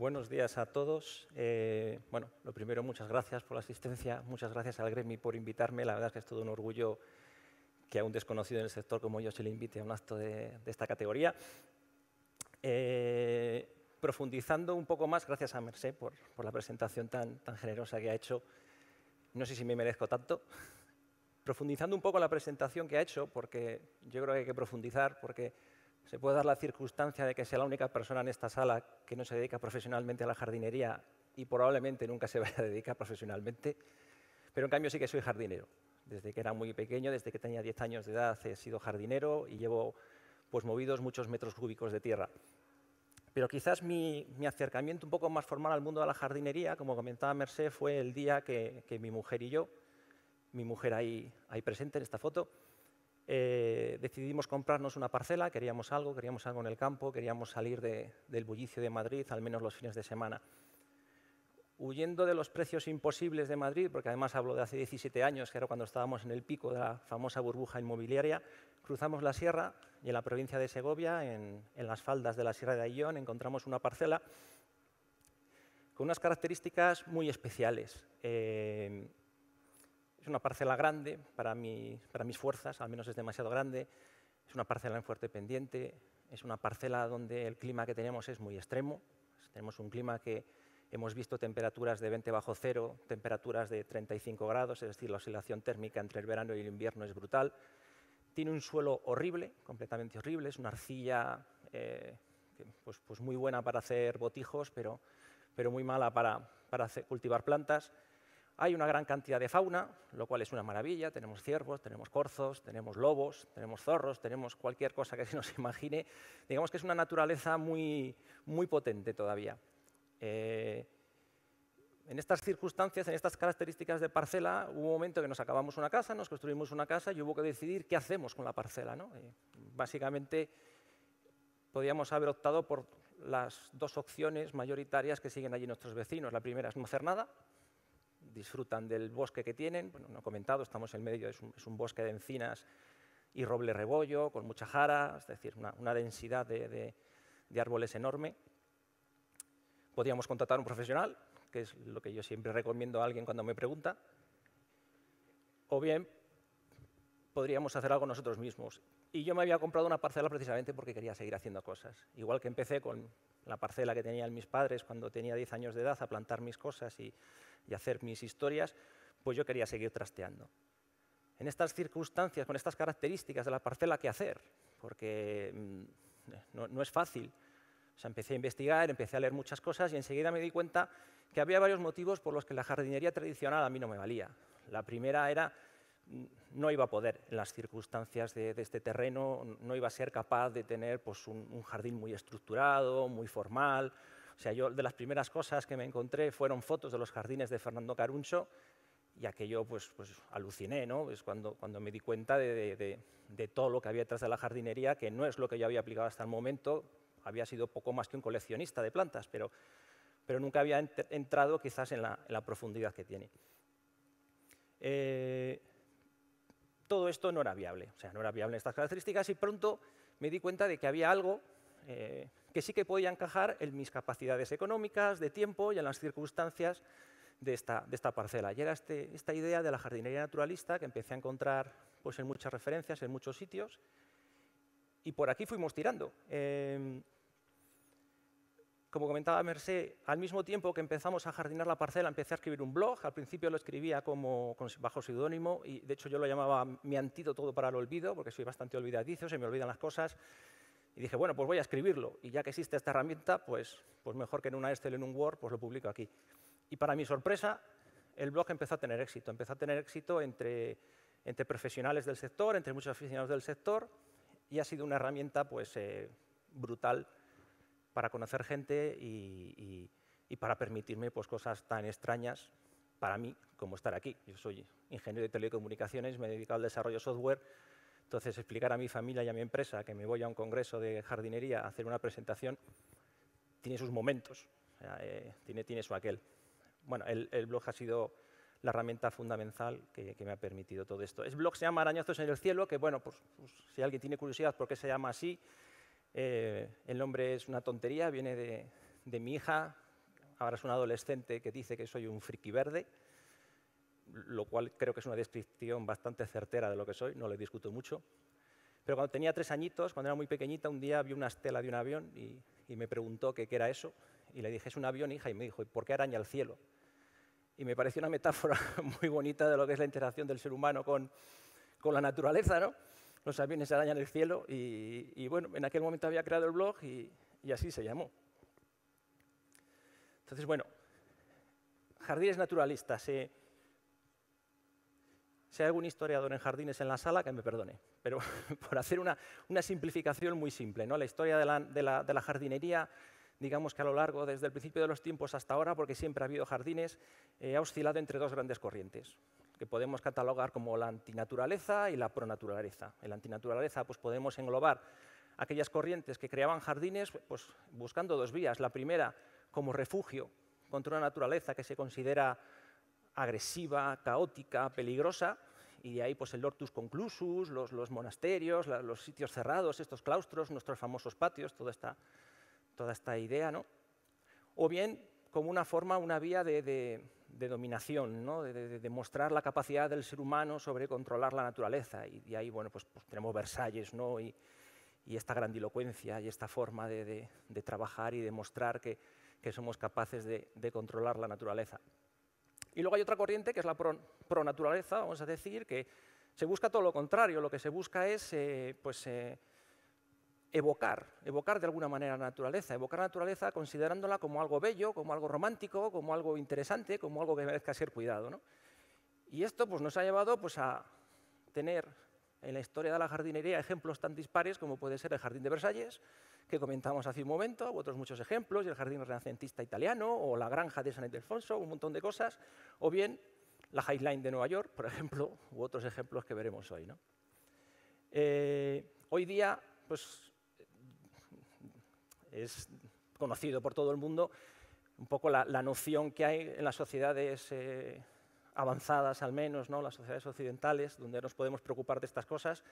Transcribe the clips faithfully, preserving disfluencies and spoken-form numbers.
Buenos días a todos. Eh, bueno, lo primero, muchas gracias por la asistencia, muchas gracias al Gremi por invitarme. La verdad es que es todo un orgullo que a un desconocido en el sector como yo se le invite a un acto de, de esta categoría. Eh, profundizando un poco más, gracias a Mercé por, por la presentación tan, tan generosa que ha hecho. No sé si me merezco tanto. Profundizando un poco la presentación que ha hecho, porque yo creo que hay que profundizar, porque se puede dar la circunstancia de que sea la única persona en esta sala que no se dedica profesionalmente a la jardinería y probablemente nunca se vaya a dedicar profesionalmente, pero en cambio sí que soy jardinero. Desde que era muy pequeño, desde que tenía diez años de edad, he sido jardinero y llevo pues, movidos muchos metros cúbicos de tierra. Pero quizás mi, mi acercamiento un poco más formal al mundo de la jardinería, como comentaba Mercé, fue el día que, que mi mujer y yo, mi mujer ahí, ahí presente en esta foto, Eh, decidimos comprarnos una parcela, queríamos algo, queríamos algo en el campo, queríamos salir de, del bullicio de Madrid, al menos los fines de semana. Huyendo de los precios imposibles de Madrid, porque además hablo de hace diecisiete años, que era cuando estábamos en el pico de la famosa burbuja inmobiliaria, cruzamos la sierra y en la provincia de Segovia, en, en las faldas de la Sierra de Ayllón, encontramos una parcela con unas características muy especiales. Eh, Es una parcela grande para, mi, para mis fuerzas, al menos es demasiado grande. Es una parcela en fuerte pendiente. Es una parcela donde el clima que tenemos es muy extremo. Tenemos un clima que hemos visto temperaturas de veinte bajo cero, temperaturas de treinta y cinco grados, es decir, la oscilación térmica entre el verano y el invierno es brutal. Tiene un suelo horrible, completamente horrible. Es una arcilla eh, que, pues, pues muy buena para hacer botijos, pero, pero muy mala para, para hacer, cultivar plantas. Hay una gran cantidad de fauna, lo cual es una maravilla. Tenemos ciervos, tenemos corzos, tenemos lobos, tenemos zorros, tenemos cualquier cosa que se nos imagine. Digamos que es una naturaleza muy, muy potente todavía. Eh, en estas circunstancias, en estas características de parcela, hubo un momento que nos acabamos una casa, nos construimos una casa y hubo que decidir qué hacemos con la parcela, ¿no? Eh, básicamente, podíamos haber optado por las dos opciones mayoritarias que siguen allí nuestros vecinos. La primera es no hacer nada. Disfrutan del bosque que tienen. Bueno, no he comentado, estamos en medio, es un, es un bosque de encinas y roble rebollo, con mucha jara, es decir, una, una densidad de, de, de árboles enorme. Podríamos contratar a un profesional, que es lo que yo siempre recomiendo a alguien cuando me pregunta, o bien podríamos hacer algo nosotros mismos. Y yo me había comprado una parcela precisamente porque quería seguir haciendo cosas. Igual que empecé con la parcela que tenían mis padres cuando tenía diez años de edad a plantar mis cosas y, y hacer mis historias, pues yo quería seguir trasteando. En estas circunstancias, con estas características de la parcela, ¿qué hacer? Porque mmm, no, no es fácil. O sea, empecé a investigar, empecé a leer muchas cosas y enseguida me di cuenta que había varios motivos por los que la jardinería tradicional a mí no me valía. La primera era no iba a poder, en las circunstancias de, de este terreno, no iba a ser capaz de tener pues, un, un jardín muy estructurado, muy formal. O sea, yo de las primeras cosas que me encontré fueron fotos de los jardines de Fernando Caruncho y aquello pues, pues aluciné, ¿no? Es cuando, cuando me di cuenta de, de, de, de todo lo que había detrás de la jardinería, que no es lo que yo había aplicado hasta el momento. Había sido poco más que un coleccionista de plantas, pero, pero nunca había ent entrado quizás en la, en la profundidad que tiene. Eh, Todo esto no era viable, o sea, no era viable en estas características y pronto me di cuenta de que había algo eh, que sí que podía encajar en mis capacidades económicas, de tiempo y en las circunstancias de esta, de esta parcela. Y era este, esta idea de la jardinería naturalista que empecé a encontrar pues, en muchas referencias, en muchos sitios, y por aquí fuimos tirando. Eh, Como comentaba Mercé, al mismo tiempo que empezamos a jardinar la parcela, empecé a escribir un blog. Al principio lo escribía como, bajo seudónimo y, de hecho, yo lo llamaba mi antídoto para el olvido, porque soy bastante olvidadizo, se me olvidan las cosas. Y dije, bueno, pues voy a escribirlo. Y ya que existe esta herramienta, pues, pues mejor que en una Excel, en un Word, pues lo publico aquí. Y para mi sorpresa, el blog empezó a tener éxito. Empezó a tener éxito entre, entre profesionales del sector, entre muchos aficionados del sector, y ha sido una herramienta pues, eh, brutal para conocer gente y, y, y para permitirme pues, cosas tan extrañas para mí como estar aquí. Yo soy ingeniero de telecomunicaciones, me he dedicado al desarrollo de software, entonces explicar a mi familia y a mi empresa que me voy a un congreso de jardinería a hacer una presentación tiene sus momentos, o sea, eh, tiene, tiene su aquel. Bueno, el, el blog ha sido la herramienta fundamental que, que me ha permitido todo esto. El blog se llama Arañazos en el cielo, que bueno, pues, pues si alguien tiene curiosidad por qué se llama así, Eh, el nombre es una tontería, viene de, de mi hija, ahora es un adolescente que dice que soy un friki verde, lo cual creo que es una descripción bastante certera de lo que soy, no le discuto mucho. Pero cuando tenía tres añitos, cuando era muy pequeñita, un día vi una estela de un avión y, y me preguntó qué era eso. Y le dije, es un avión, hija, y me dijo, ¿y por qué araña el cielo? Y me pareció una metáfora muy bonita de lo que es la interacción del ser humano con, con la naturaleza, ¿no? Los aviones arañan el cielo y, y, bueno, en aquel momento había creado el blog y, y así se llamó. Entonces, bueno, jardines naturalistas. Eh, si hay algún historiador en jardines en la sala, que me perdone, pero por hacer una, una simplificación muy simple, ¿no? La historia de la, de, la, de la jardinería, digamos que a lo largo, desde el principio de los tiempos hasta ahora, porque siempre ha habido jardines, eh, ha oscilado entre dos grandes corrientes, que podemos catalogar como la antinaturaleza y la pronaturaleza. En la antinaturaleza pues, podemos englobar aquellas corrientes que creaban jardines pues, buscando dos vías. La primera, como refugio contra una naturaleza que se considera agresiva, caótica, peligrosa, y de ahí pues, el hortus conclusus, los, los monasterios, la, los sitios cerrados, estos claustros, nuestros famosos patios, toda esta, toda esta idea, ¿no? O bien como una forma, una vía de, de, de dominación, ¿no? de, de, de mostrar la capacidad del ser humano sobre controlar la naturaleza, y de ahí bueno, pues, pues tenemos Versalles, ¿no? y, y esta grandilocuencia y esta forma de, de, de trabajar y demostrar que, que somos capaces de, de controlar la naturaleza. Y luego hay otra corriente que es la pro, pronaturaleza, vamos a decir, que se busca todo lo contrario. Lo que se busca es eh, pues, eh, evocar, evocar de alguna manera la naturaleza, evocar la naturaleza considerándola como algo bello, como algo romántico, como algo interesante, como algo que merezca ser cuidado, ¿no? Y esto pues, nos ha llevado pues, a tener en la historia de la jardinería ejemplos tan dispares como puede ser el Jardín de Versalles, que comentamos hace un momento, u otros muchos ejemplos, y el Jardín renacentista italiano, o la Granja de San Ildefonso, un montón de cosas, o bien la High Line de Nueva York, por ejemplo, u otros ejemplos que veremos hoy, ¿no? Eh, hoy día, pues, es conocido por todo el mundo un poco la, la noción que hay en las sociedades eh, avanzadas, al menos, ¿no? Las sociedades occidentales, donde nos podemos preocupar de estas cosas,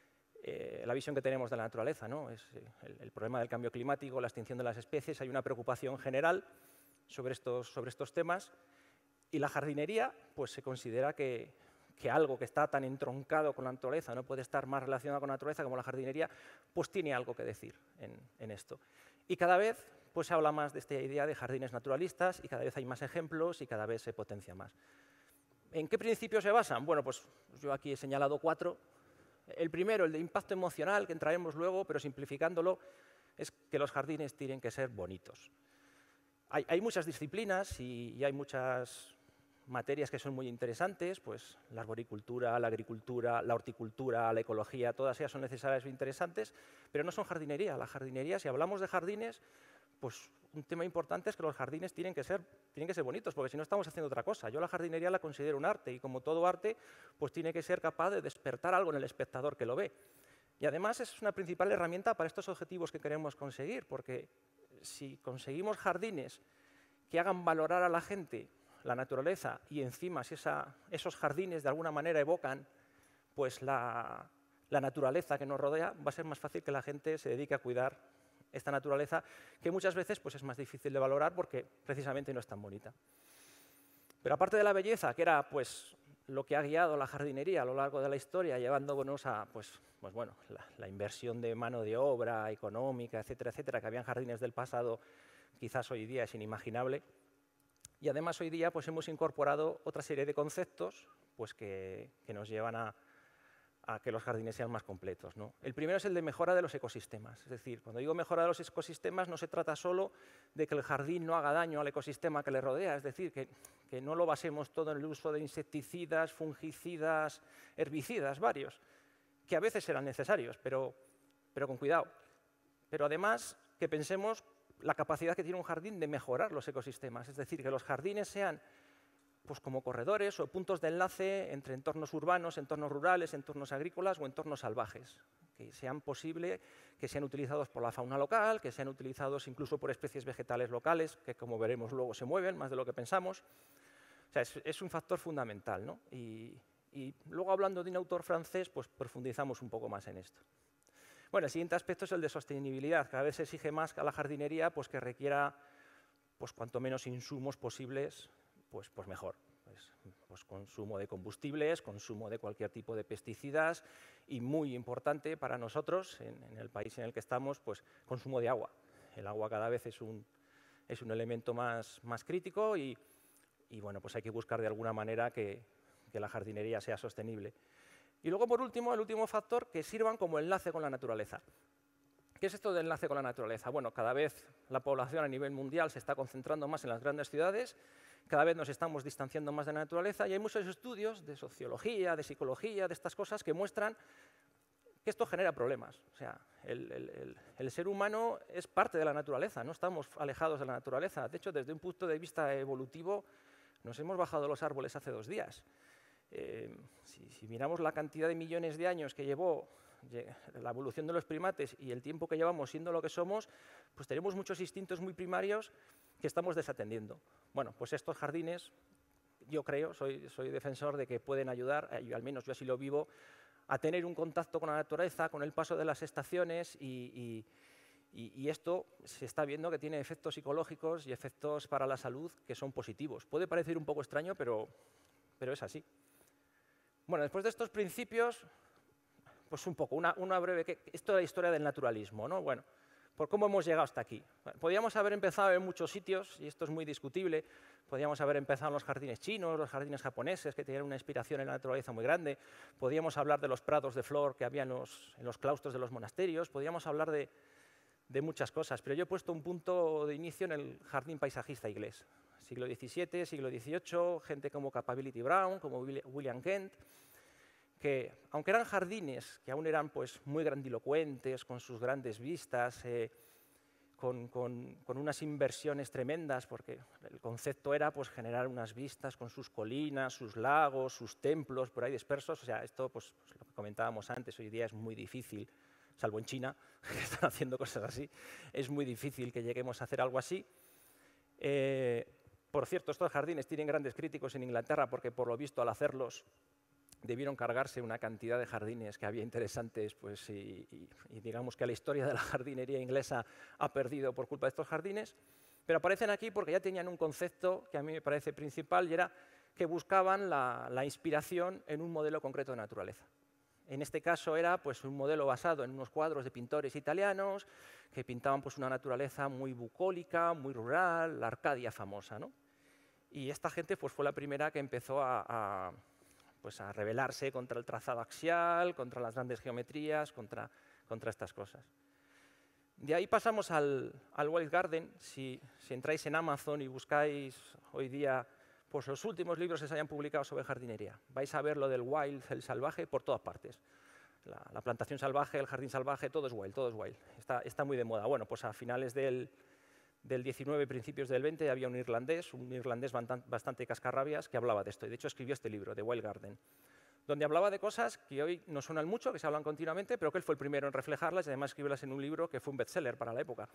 eh, la visión que tenemos de la naturaleza, ¿no? Es eh, el, el problema del cambio climático, la extinción de las especies. Hay una preocupación general sobre estos, sobre estos temas, y la jardinería pues, se considera que, que algo que está tan entroncado con la naturaleza, no puede estar más relacionado con la naturaleza como la jardinería, pues tiene algo que decir en, en esto. Y cada vez pues, se habla más de esta idea de jardines naturalistas, y cada vez hay más ejemplos y cada vez se potencia más. ¿En qué principios se basan? Bueno, pues yo aquí he señalado cuatro. El primero, el de impacto emocional, que entraremos luego, pero simplificándolo, es que los jardines tienen que ser bonitos. Hay, hay muchas disciplinas y, y hay muchas materias que son muy interesantes, pues la arboricultura, la agricultura, la horticultura, la ecología, todas ellas son necesarias e interesantes, pero no son jardinería. La jardinería, si hablamos de jardines, pues un tema importante es que los jardines tienen que ser, tienen que ser bonitos, porque si no estamos haciendo otra cosa. Yo la jardinería la considero un arte, y como todo arte, pues tiene que ser capaz de despertar algo en el espectador que lo ve. Y además es una principal herramienta para estos objetivos que queremos conseguir, porque si conseguimos jardines que hagan valorar a la gente la naturaleza, y encima si esa, esos jardines de alguna manera evocan pues la, la naturaleza que nos rodea, va a ser más fácil que la gente se dedique a cuidar esta naturaleza, que muchas veces pues, es más difícil de valorar porque precisamente no es tan bonita. Pero aparte de la belleza, que era pues, lo que ha guiado la jardinería a lo largo de la historia, llevándonos a pues, pues, bueno, la, la inversión de mano de obra, económica, etcétera, etcétera, que había en jardines del pasado, quizás hoy día es inimaginable. Y además hoy día pues, hemos incorporado otra serie de conceptos pues, que, que nos llevan a, a que los jardines sean más completos, ¿no? El primero es el de mejora de los ecosistemas. Es decir, cuando digo mejora de los ecosistemas, no se trata solo de que el jardín no haga daño al ecosistema que le rodea, es decir, que, que no lo basemos todo en el uso de insecticidas, fungicidas, herbicidas, varios, que a veces serán necesarios, pero, pero con cuidado. Pero además que pensemos la capacidad que tiene un jardín de mejorar los ecosistemas, es decir, que los jardines sean pues, como corredores o puntos de enlace entre entornos urbanos, entornos rurales, entornos agrícolas o entornos salvajes, que sean posible que sean utilizados por la fauna local, que sean utilizados incluso por especies vegetales locales, que como veremos luego se mueven más de lo que pensamos. O sea, es, es un factor fundamental, ¿no? Y, y luego, hablando de un autor francés, pues profundizamos un poco más en esto. Bueno, el siguiente aspecto es el de sostenibilidad. Cada vez se exige más a la jardinería pues, que requiera pues cuanto menos insumos posibles, pues, pues mejor. Pues, pues consumo de combustibles, consumo de cualquier tipo de pesticidas y, muy importante para nosotros, en, en el país en el que estamos, pues consumo de agua. El agua cada vez es un, es un elemento más, más crítico y, y bueno, pues hay que buscar de alguna manera que, que la jardinería sea sostenible. Y luego, por último, el último factor, que sirvan como enlace con la naturaleza. ¿Qué es esto de enlace con la naturaleza? Bueno, cada vez la población a nivel mundial se está concentrando más en las grandes ciudades, cada vez nos estamos distanciando más de la naturaleza y hay muchos estudios de sociología, de psicología, de estas cosas que muestran que esto genera problemas. O sea, el, el, el, el ser humano es parte de la naturaleza, no estamos alejados de la naturaleza. De hecho, desde un punto de vista evolutivo, nos hemos bajado de los árboles hace dos días. Eh, si, si miramos la cantidad de millones de años que llevó la evolución de los primates y el tiempo que llevamos siendo lo que somos, pues tenemos muchos instintos muy primarios que estamos desatendiendo. Bueno, pues estos jardines, yo creo, soy, soy defensor de que pueden ayudar, y al menos yo así lo vivo, a tener un contacto con la naturaleza, con el paso de las estaciones y, y, y, y esto se está viendo que tiene efectos psicológicos y efectos para la salud que son positivos. Puede parecer un poco extraño, pero, pero es así. Bueno, después de estos principios, pues un poco, una, una breve... Que, esto es la historia del naturalismo, ¿no? Bueno, por cómo hemos llegado hasta aquí. Bueno, podríamos haber empezado en muchos sitios, y esto es muy discutible. Podríamos haber empezado en los jardines chinos, los jardines japoneses, que tenían una inspiración en la naturaleza muy grande. Podríamos hablar de los prados de flor que había en los, en los claustros de los monasterios. Podríamos hablar de, de muchas cosas, pero yo he puesto un punto de inicio en el jardín paisajista inglés. Siglo diecisiete, siglo dieciocho, gente como Capability Brown, como William Kent, que, aunque eran jardines que aún eran pues, muy grandilocuentes, con sus grandes vistas, eh, con, con, con unas inversiones tremendas, porque el concepto era pues, generar unas vistas con sus colinas, sus lagos, sus templos por ahí dispersos. O sea, esto, pues, pues lo que comentábamos antes, hoy día es muy difícil, salvo en China, que están haciendo cosas así, es muy difícil que lleguemos a hacer algo así. Eh, por cierto, estos jardines tienen grandes críticos en Inglaterra porque, por lo visto, al hacerlos, debieron cargarse una cantidad de jardines que había interesantes, pues, y, y, y digamos que la historia de la jardinería inglesa ha perdido por culpa de estos jardines, pero aparecen aquí porque ya tenían un concepto que a mí me parece principal y era que buscaban la, la inspiración en un modelo concreto de naturaleza. En este caso era pues, un modelo basado en unos cuadros de pintores italianos que pintaban pues, una naturaleza muy bucólica, muy rural, la Arcadia famosa, ¿no? Y esta gente pues, fue la primera que empezó a, a pues a rebelarse contra el trazado axial, contra las grandes geometrías, contra, contra estas cosas. De ahí pasamos al, al Wild Garden. Si, si entráis en Amazon y buscáis hoy día pues, los últimos libros que se hayan publicado sobre jardinería, vais a ver lo del wild, el salvaje, por todas partes. La, la plantación salvaje, el jardín salvaje, todo es wild, todo es wild. Está, está muy de moda. Bueno, pues a finales del, del diecinueve, principios del veinte, había un irlandés, un irlandés bastante cascarrabias, que hablaba de esto. Y de hecho escribió este libro, The Wild Garden, donde hablaba de cosas que hoy no suenan mucho, que se hablan continuamente, pero que él fue el primero en reflejarlas y además escribirlas en un libro que fue un bestseller para la época.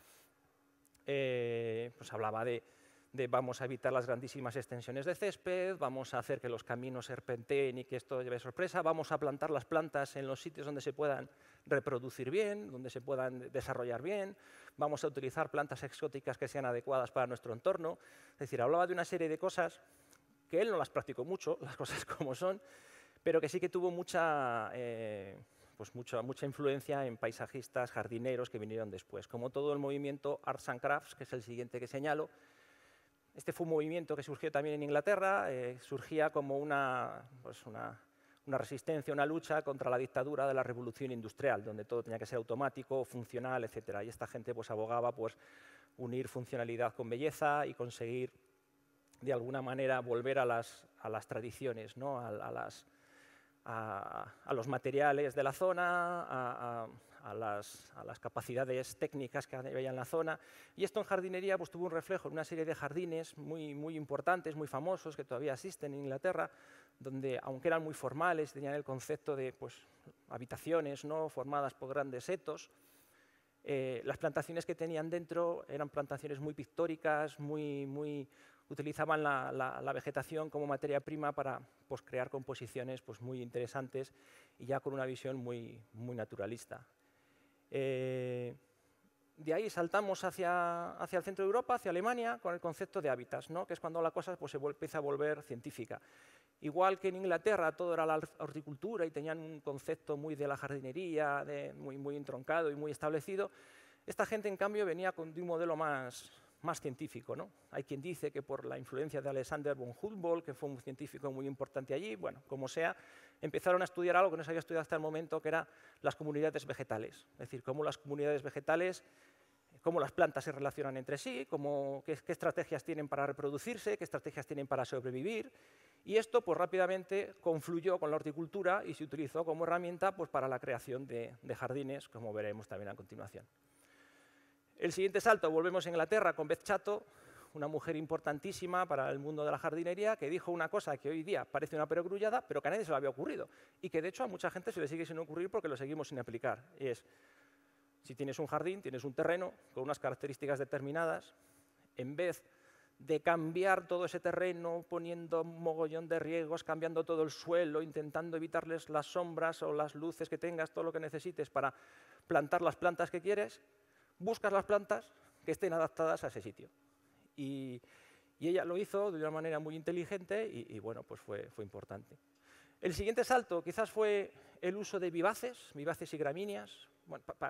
Eh, pues hablaba de, de vamos a evitar las grandísimas extensiones de césped, vamos a hacer que los caminos serpenteen y que esto lleve sorpresa, vamos a plantar las plantas en los sitios donde se puedan reproducir bien, donde se puedan desarrollar bien, vamos a utilizar plantas exóticas que sean adecuadas para nuestro entorno. Es decir, hablaba de una serie de cosas que él no las practicó mucho, las cosas como son, pero que sí que tuvo mucha, eh, pues mucha, mucha influencia en paisajistas, jardineros que vinieron después, como todo el movimiento Arts and Crafts, que es el siguiente que señalo. Este fue un movimiento que surgió también en Inglaterra, eh, surgía como una, pues una, una resistencia, una lucha contra la dictadura de la revolución industrial, donde todo tenía que ser automático, funcional, etcétera. Y esta gente pues, abogaba pues, unir funcionalidad con belleza y conseguir, de alguna manera, volver a las, a las tradiciones, ¿no? a, a, las, a, a los materiales de la zona, a, a, a, las, a las capacidades técnicas que había en la zona. Y esto en jardinería pues, tuvo un reflejo en una serie de jardines muy, muy importantes, muy famosos, que todavía existen en Inglaterra, donde, aunque eran muy formales, tenían el concepto de pues, habitaciones, ¿no? formadas por grandes setos. Eh, las plantaciones que tenían dentro eran plantaciones muy pictóricas, muy, muy, utilizaban la, la, la vegetación como materia prima para pues, crear composiciones pues, muy interesantes y ya con una visión muy, muy naturalista. Eh, de ahí saltamos hacia, hacia el centro de Europa, hacia Alemania, con el concepto de hábitats, ¿no? Que es cuando la cosa pues, se empieza a volver científica. Igual que en Inglaterra todo era la horticultura y tenían un concepto muy de la jardinería, de, muy, muy entroncado y muy establecido, esta gente, en cambio, venía con, de un modelo más, más científico, ¿no? Hay quien dice que por la influencia de Alexander von Humboldt, que fue un científico muy importante allí, bueno, como sea, empezaron a estudiar algo que no se había estudiado hasta el momento, que eran las comunidades vegetales. Es decir, cómo las comunidades vegetales, cómo las plantas se relacionan entre sí, cómo, qué, qué estrategias tienen para reproducirse, qué estrategias tienen para sobrevivir. Y esto pues, rápidamente confluyó con la horticultura y se utilizó como herramienta pues, para la creación de, de jardines, como veremos también a continuación. El siguiente salto, volvemos a Inglaterra con Beth Chatto, una mujer importantísima para el mundo de la jardinería, que dijo una cosa que hoy día parece una perogrullada, pero que a nadie se le había ocurrido. Y que de hecho a mucha gente se le sigue sin ocurrir porque lo seguimos sin aplicar. Y es, si tienes un jardín, tienes un terreno con unas características determinadas, en vez de cambiar todo ese terreno, poniendo un mogollón de riegos, cambiando todo el suelo, intentando evitarles las sombras o las luces que tengas, todo lo que necesites para plantar las plantas que quieres, buscas las plantas que estén adaptadas a ese sitio. Y, y ella lo hizo de una manera muy inteligente y, y bueno, pues fue, fue importante. El siguiente salto quizás fue el uso de vivaces, vivaces y gramíneas. Bueno, pa, pa,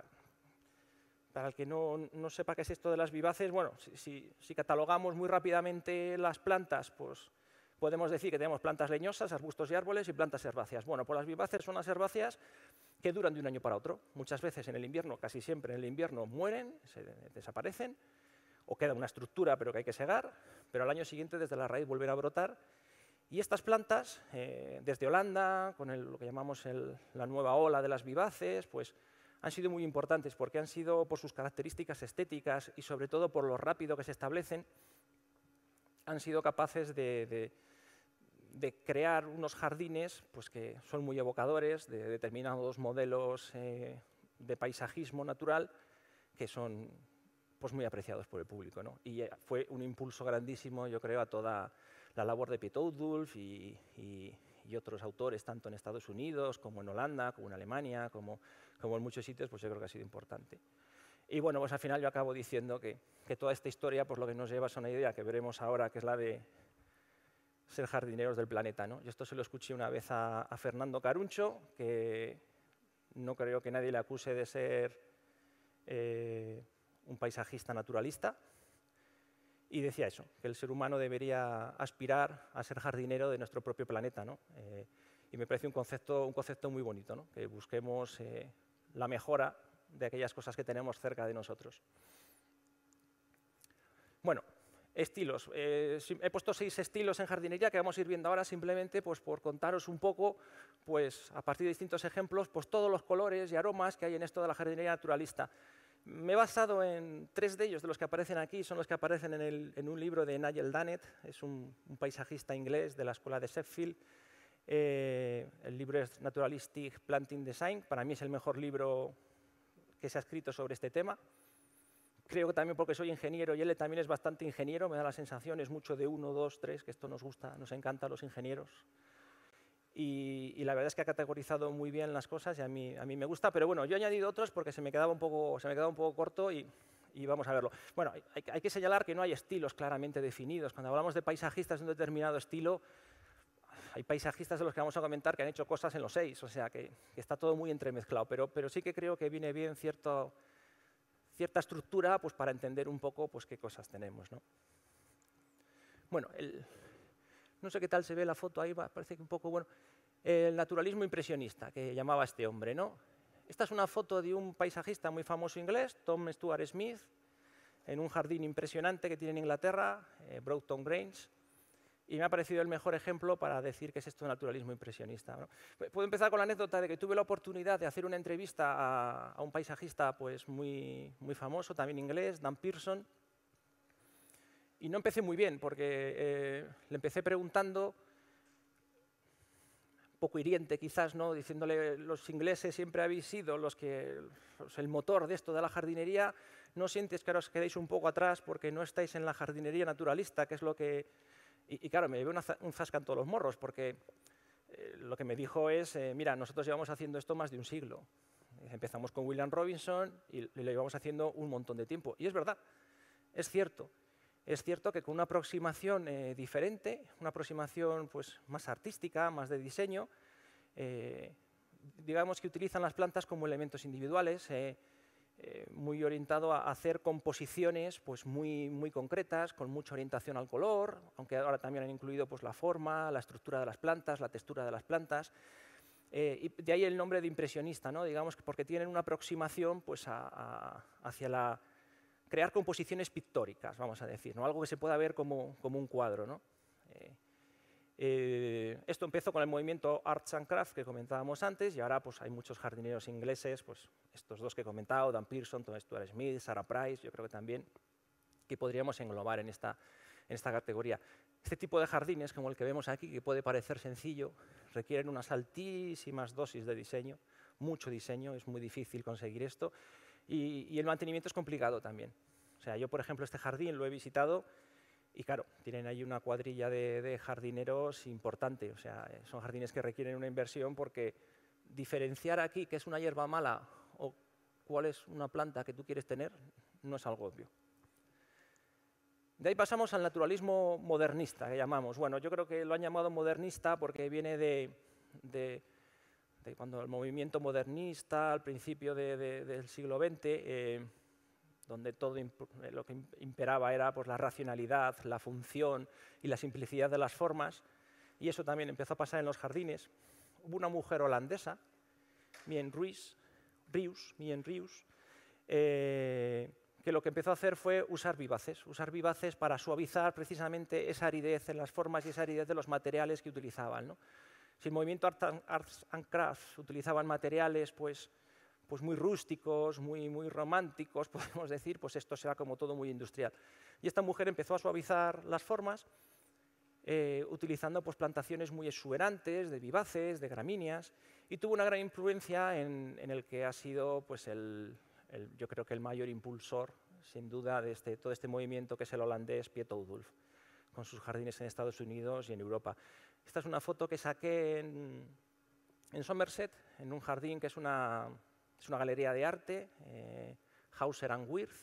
para el que no, no sepa qué es esto de las vivaces, bueno, si, si, si catalogamos muy rápidamente las plantas, pues podemos decir que tenemos plantas leñosas, arbustos y árboles y plantas herbáceas. Bueno, pues las vivaces son las herbáceas que duran de un año para otro. Muchas veces en el invierno, casi siempre en el invierno, mueren, se desaparecen, o queda una estructura pero que hay que segar, pero al año siguiente desde la raíz vuelven a brotar. Y estas plantas, eh, desde Holanda, con el, lo que llamamos el, la nueva ola de las vivaces, pues han sido muy importantes porque han sido, por sus características estéticas y sobre todo por lo rápido que se establecen, han sido capaces de, de, de crear unos jardines pues, que son muy evocadores de determinados modelos eh, de paisajismo natural que son pues, muy apreciados por el público, ¿no? Y fue un impulso grandísimo, yo creo, a toda la labor de Piet Oudulf y, y, y otros autores, tanto en Estados Unidos como en Holanda, como en Alemania, como, como en muchos sitios, pues yo creo que ha sido importante. Y bueno, pues al final yo acabo diciendo que, que toda esta historia pues lo que nos lleva es a una idea que veremos ahora, que es la de ser jardineros del planeta, ¿no? Yo esto se lo escuché una vez a, a Fernando Caruncho, que no creo que nadie le acuse de ser eh, un paisajista naturalista, y decía eso, que el ser humano debería aspirar a ser jardinero de nuestro propio planeta, ¿no? Eh, y me parece un concepto, un concepto muy bonito, ¿no? Que busquemos eh, la mejora de aquellas cosas que tenemos cerca de nosotros. Bueno, estilos. Eh, he puesto seis estilos en jardinería que vamos a ir viendo ahora simplemente pues, por contaros un poco, pues, a partir de distintos ejemplos, pues, todos los colores y aromas que hay en esto de la jardinería naturalista. Me he basado en tres de ellos, de los que aparecen aquí, son los que aparecen en, el, en un libro de Nigel Dunnett, es un, un paisajista inglés de la escuela de Sheffield. Eh, el libro es Naturalistic Planting Design, para mí es el mejor libro que se ha escrito sobre este tema. Creo que también porque soy ingeniero y él también es bastante ingeniero, me da la sensación, es mucho de uno, dos, tres, que esto nos gusta, nos encanta a los ingenieros. Y, y la verdad es que ha categorizado muy bien las cosas y a mí, a mí me gusta, pero bueno, yo he añadido otros porque se me quedaba un poco, se me quedaba un poco corto y, y vamos a verlo. Bueno, hay, hay que señalar que no hay estilos claramente definidos. Cuando hablamos de paisajistas de un determinado estilo, hay paisajistas de los que vamos a comentar que han hecho cosas en los seis, o sea que, que está todo muy entremezclado, pero, pero sí que creo que viene bien cierto, cierta estructura pues, para entender un poco pues, qué cosas tenemos, ¿no? Bueno, el... no sé qué tal se ve la foto ahí, parece que un poco, bueno, el naturalismo impresionista, que llamaba este hombre, ¿no? Esta es una foto de un paisajista muy famoso inglés, Tom Stuart Smith, en un jardín impresionante que tiene en Inglaterra, eh, Broughton Grange, y me ha parecido el mejor ejemplo para decir qué es esto de naturalismo impresionista, ¿no? Puedo empezar con la anécdota de que tuve la oportunidad de hacer una entrevista a, a un paisajista pues, muy, muy famoso, también inglés, Dan Pearson. Y no empecé muy bien, porque eh, le empecé preguntando, un poco hiriente quizás, ¿no? Diciéndole, los ingleses siempre habéis sido los que, pues, el motor de esto de la jardinería, ¿no sientes que ahora os quedéis un poco atrás porque no estáis en la jardinería naturalista, que es lo que...? Y, y claro, me llevé una, un zasca en todos los morros, porque eh, lo que me dijo es, eh, mira, nosotros llevamos haciendo esto más de un siglo. Empezamos con William Robinson y lo llevamos haciendo un montón de tiempo. Y es verdad, es cierto. Es cierto que con una aproximación eh, diferente, una aproximación pues, más artística, más de diseño, eh, digamos que utilizan las plantas como elementos individuales, eh, eh, muy orientado a hacer composiciones pues, muy, muy concretas, con mucha orientación al color, aunque ahora también han incluido pues, la forma, la estructura de las plantas, la textura de las plantas. Eh, y de ahí el nombre de impresionista, ¿no? Digamos que porque tienen una aproximación pues, a, a, hacia la... crear composiciones pictóricas, vamos a decir, ¿no? Algo que se pueda ver como, como un cuadro, ¿no? Eh, eh, esto empezó con el movimiento Arts and Crafts que comentábamos antes y ahora pues, hay muchos jardineros ingleses, pues, estos dos que he comentado, Dan Pearson, Tom Stuart Smith, Sarah Price, yo creo que también, que podríamos englobar en esta, en esta categoría. Este tipo de jardines, como el que vemos aquí, que puede parecer sencillo, requieren unas altísimas dosis de diseño, mucho diseño, es muy difícil conseguir esto. Y, y el mantenimiento es complicado también. O sea, yo, por ejemplo, este jardín lo he visitado y, claro, tienen ahí una cuadrilla de, de jardineros importante. O sea, son jardines que requieren una inversión porque diferenciar aquí qué es una hierba mala o cuál es una planta que tú quieres tener no es algo obvio. De ahí pasamos al naturalismo modernista, que llamamos. Bueno, yo creo que lo han llamado modernista porque viene de... de de cuando el movimiento modernista, al principio de, de, del siglo veinte, eh, donde todo lo que imperaba era pues, la racionalidad, la función y la simplicidad de las formas, y eso también empezó a pasar en los jardines. Hubo una mujer holandesa, Mien Ruiz, Rius, Mien Rius, eh, que lo que empezó a hacer fue usar vivaces, usar vivaces para suavizar precisamente esa aridez en las formas y esa aridez de los materiales que utilizaban, ¿no? Si el movimiento Arts and Crafts utilizaban materiales pues, pues muy rústicos, muy, muy románticos, podemos decir, pues esto será como todo muy industrial. Y esta mujer empezó a suavizar las formas eh, utilizando pues, plantaciones muy exuberantes, de vivaces, de gramíneas, y tuvo una gran influencia en, en el que ha sido, pues, el, el, yo creo que el mayor impulsor, sin duda, de este, todo este movimiento, que es el holandés Piet Oudolf, con sus jardines en Estados Unidos y en Europa. Esta es una foto que saqué en, en Somerset, en un jardín que es una, es una galería de arte, eh, Hauser and Wirth.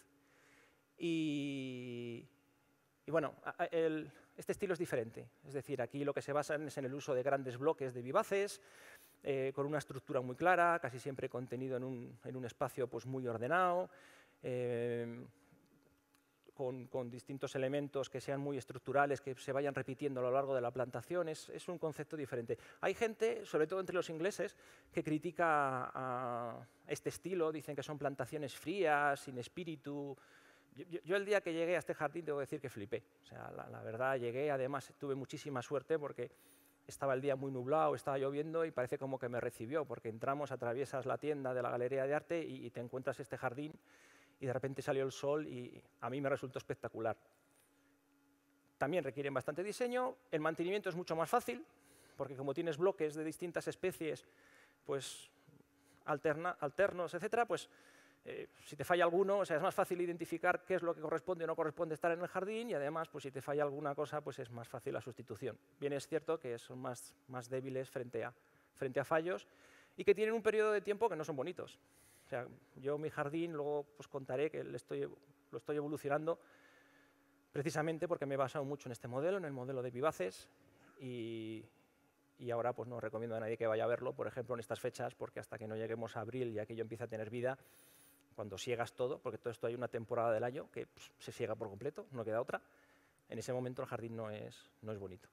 Y, y bueno, el, este estilo es diferente. Es decir, aquí lo que se basa es en el uso de grandes bloques de vivaces, eh, con una estructura muy clara, casi siempre contenido en un, en un espacio pues, muy ordenado, eh, Con, con distintos elementos que sean muy estructurales, que se vayan repitiendo a lo largo de la plantación, es, es un concepto diferente. Hay gente, sobre todo entre los ingleses, que critica a, a este estilo, dicen que son plantaciones frías, sin espíritu. Yo, yo, yo el día que llegué a este jardín tengo que decir que flipé. O sea, la, la verdad, llegué, además tuve muchísima suerte porque estaba el día muy nublado, estaba lloviendo y parece como que me recibió, porque entramos, atraviesas la tienda de la Galería de Arte y, y te encuentras este jardín y de repente salió el sol y a mí me resultó espectacular. También requieren bastante diseño, el mantenimiento es mucho más fácil, porque como tienes bloques de distintas especies, pues alterna, alternos, etcétera, pues eh, si te falla alguno, o sea, es más fácil identificar qué es lo que corresponde o no corresponde estar en el jardín y además, pues si te falla alguna cosa, pues es más fácil la sustitución. Bien es cierto que son más, más débiles frente a, frente a fallos y que tienen un periodo de tiempo que no son bonitos. O sea, yo mi jardín, luego pues contaré que le estoy, lo estoy evolucionando precisamente porque me he basado mucho en este modelo, en el modelo de vivaces, y, y ahora pues no recomiendo a nadie que vaya a verlo, por ejemplo, en estas fechas, porque hasta que no lleguemos a abril y aquello empieza a tener vida, cuando siegas todo, porque todo esto hay una temporada del año que pues, se siega por completo, no queda otra, en ese momento el jardín no es, no es bonito.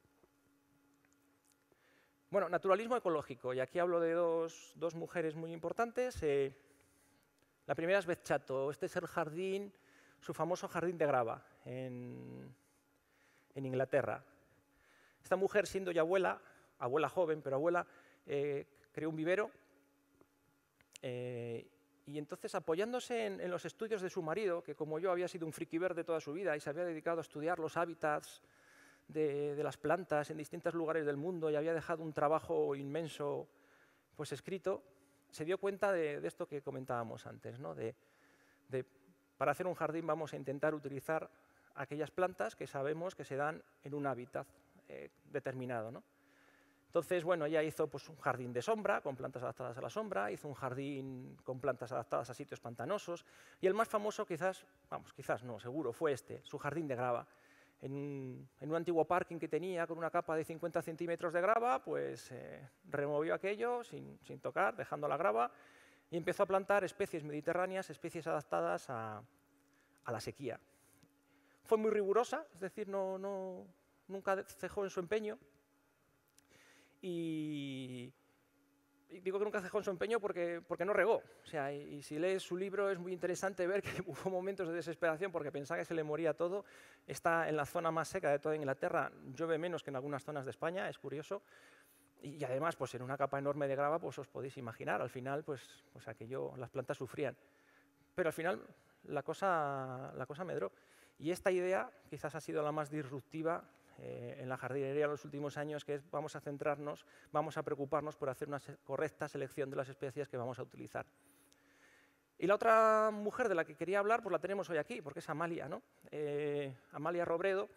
Bueno, naturalismo ecológico, y aquí hablo de dos, dos mujeres muy importantes. Eh, La primera es Beth Chatto. Este es el jardín, su famoso jardín de grava en, en Inglaterra. Esta mujer, siendo ya abuela, abuela joven, pero abuela, eh, creó un vivero eh, y entonces, apoyándose en, en los estudios de su marido, que como yo había sido un friki verde toda su vida y se había dedicado a estudiar los hábitats de, de las plantas en distintos lugares del mundo y había dejado un trabajo inmenso pues, escrito, se dio cuenta de, de esto que comentábamos antes, ¿no? de, de, para hacer un jardín vamos a intentar utilizar aquellas plantas que sabemos que se dan en un hábitat eh, determinado, ¿no? Entonces, bueno, ella hizo pues, un jardín de sombra, con plantas adaptadas a la sombra, hizo un jardín con plantas adaptadas a sitios pantanosos, y el más famoso quizás, vamos, quizás no, seguro, fue este, su jardín de grava. En un, en un antiguo parking que tenía con una capa de cincuenta centímetros de grava, pues eh, removió aquello sin, sin tocar, dejando la grava, y empezó a plantar especies mediterráneas, especies adaptadas a, a la sequía. Fue muy rigurosa, es decir, no, no, nunca cejó en su empeño. Y, y digo que nunca cejó en su empeño porque, porque no regó. O sea, y, y si lees su libro es muy interesante ver que hubo momentos de desesperación porque pensaba que se le moría todo. Está en la zona más seca de toda Inglaterra, llueve menos que en algunas zonas de España, es curioso. Y, y además, pues en una capa enorme de grava, pues os podéis imaginar, al final, pues, pues aquello, las plantas sufrían. Pero al final la cosa, la cosa medró. Y esta idea quizás ha sido la más disruptiva eh, en la jardinería en los últimos años, que es vamos a centrarnos, vamos a preocuparnos por hacer una se correcta selección de las especies que vamos a utilizar. Y la otra mujer de la que quería hablar, pues la tenemos hoy aquí, porque es Amalia, ¿no? Eh, Amalia Robredo.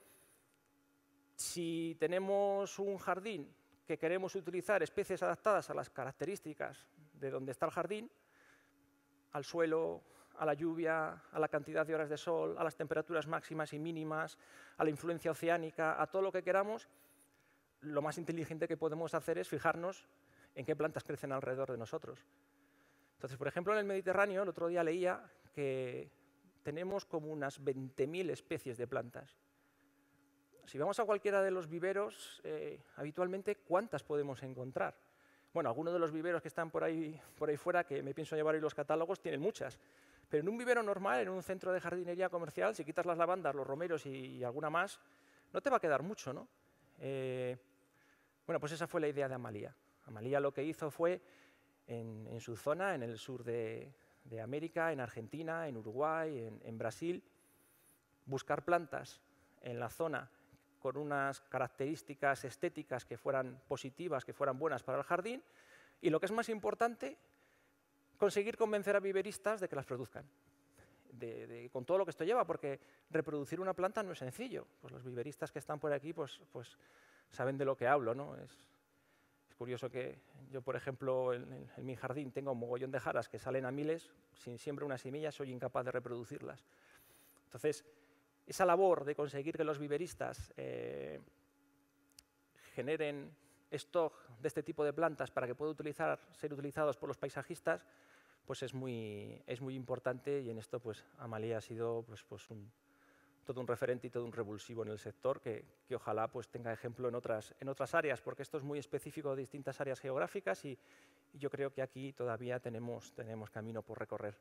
Si tenemos un jardín que queremos utilizar especies adaptadas a las características de donde está el jardín, al suelo, a la lluvia, a la cantidad de horas de sol, a las temperaturas máximas y mínimas, a la influencia oceánica, a todo lo que queramos, lo más inteligente que podemos hacer es fijarnos en qué plantas crecen alrededor de nosotros. Entonces, por ejemplo, en el Mediterráneo, el otro día leía que tenemos como unas veinte mil especies de plantas. Si vamos a cualquiera de los viveros, eh, habitualmente, ¿cuántas podemos encontrar? Bueno, algunos de los viveros que están por ahí, por ahí fuera, que me pienso llevar hoy los catálogos, tienen muchas. Pero en un vivero normal, en un centro de jardinería comercial, si quitas las lavandas, los romeros y, y alguna más, no te va a quedar mucho, ¿no? Eh, bueno, pues esa fue la idea de Amalia. Amalia lo que hizo fue, en, en su zona, en el sur de, de América, en Argentina, en Uruguay, en, en Brasil, buscar plantas en la zona con unas características estéticas que fueran positivas, que fueran buenas para el jardín, y lo que es más importante, conseguir convencer a viveristas de que las produzcan, de, de, con todo lo que esto lleva, porque reproducir una planta no es sencillo. Pues los viveristas que están por aquí pues, pues saben de lo que hablo, ¿no? Es, es curioso que yo, por ejemplo, en, en, en mi jardín tengo un mogollón de jaras que salen a miles, sin siembra una semilla soy incapaz de reproducirlas. Entonces, esa labor de conseguir que los viveristas eh, generen stock de este tipo de plantas para que puedan utilizar, ser utilizados por los paisajistas, pues es muy, es muy importante, y en esto pues Amalia ha sido pues, pues un, todo un referente y todo un revulsivo en el sector que, que ojalá pues, tenga ejemplo en otras, en otras áreas, porque esto es muy específico de distintas áreas geográficas y, y yo creo que aquí todavía tenemos, tenemos camino por recorrer.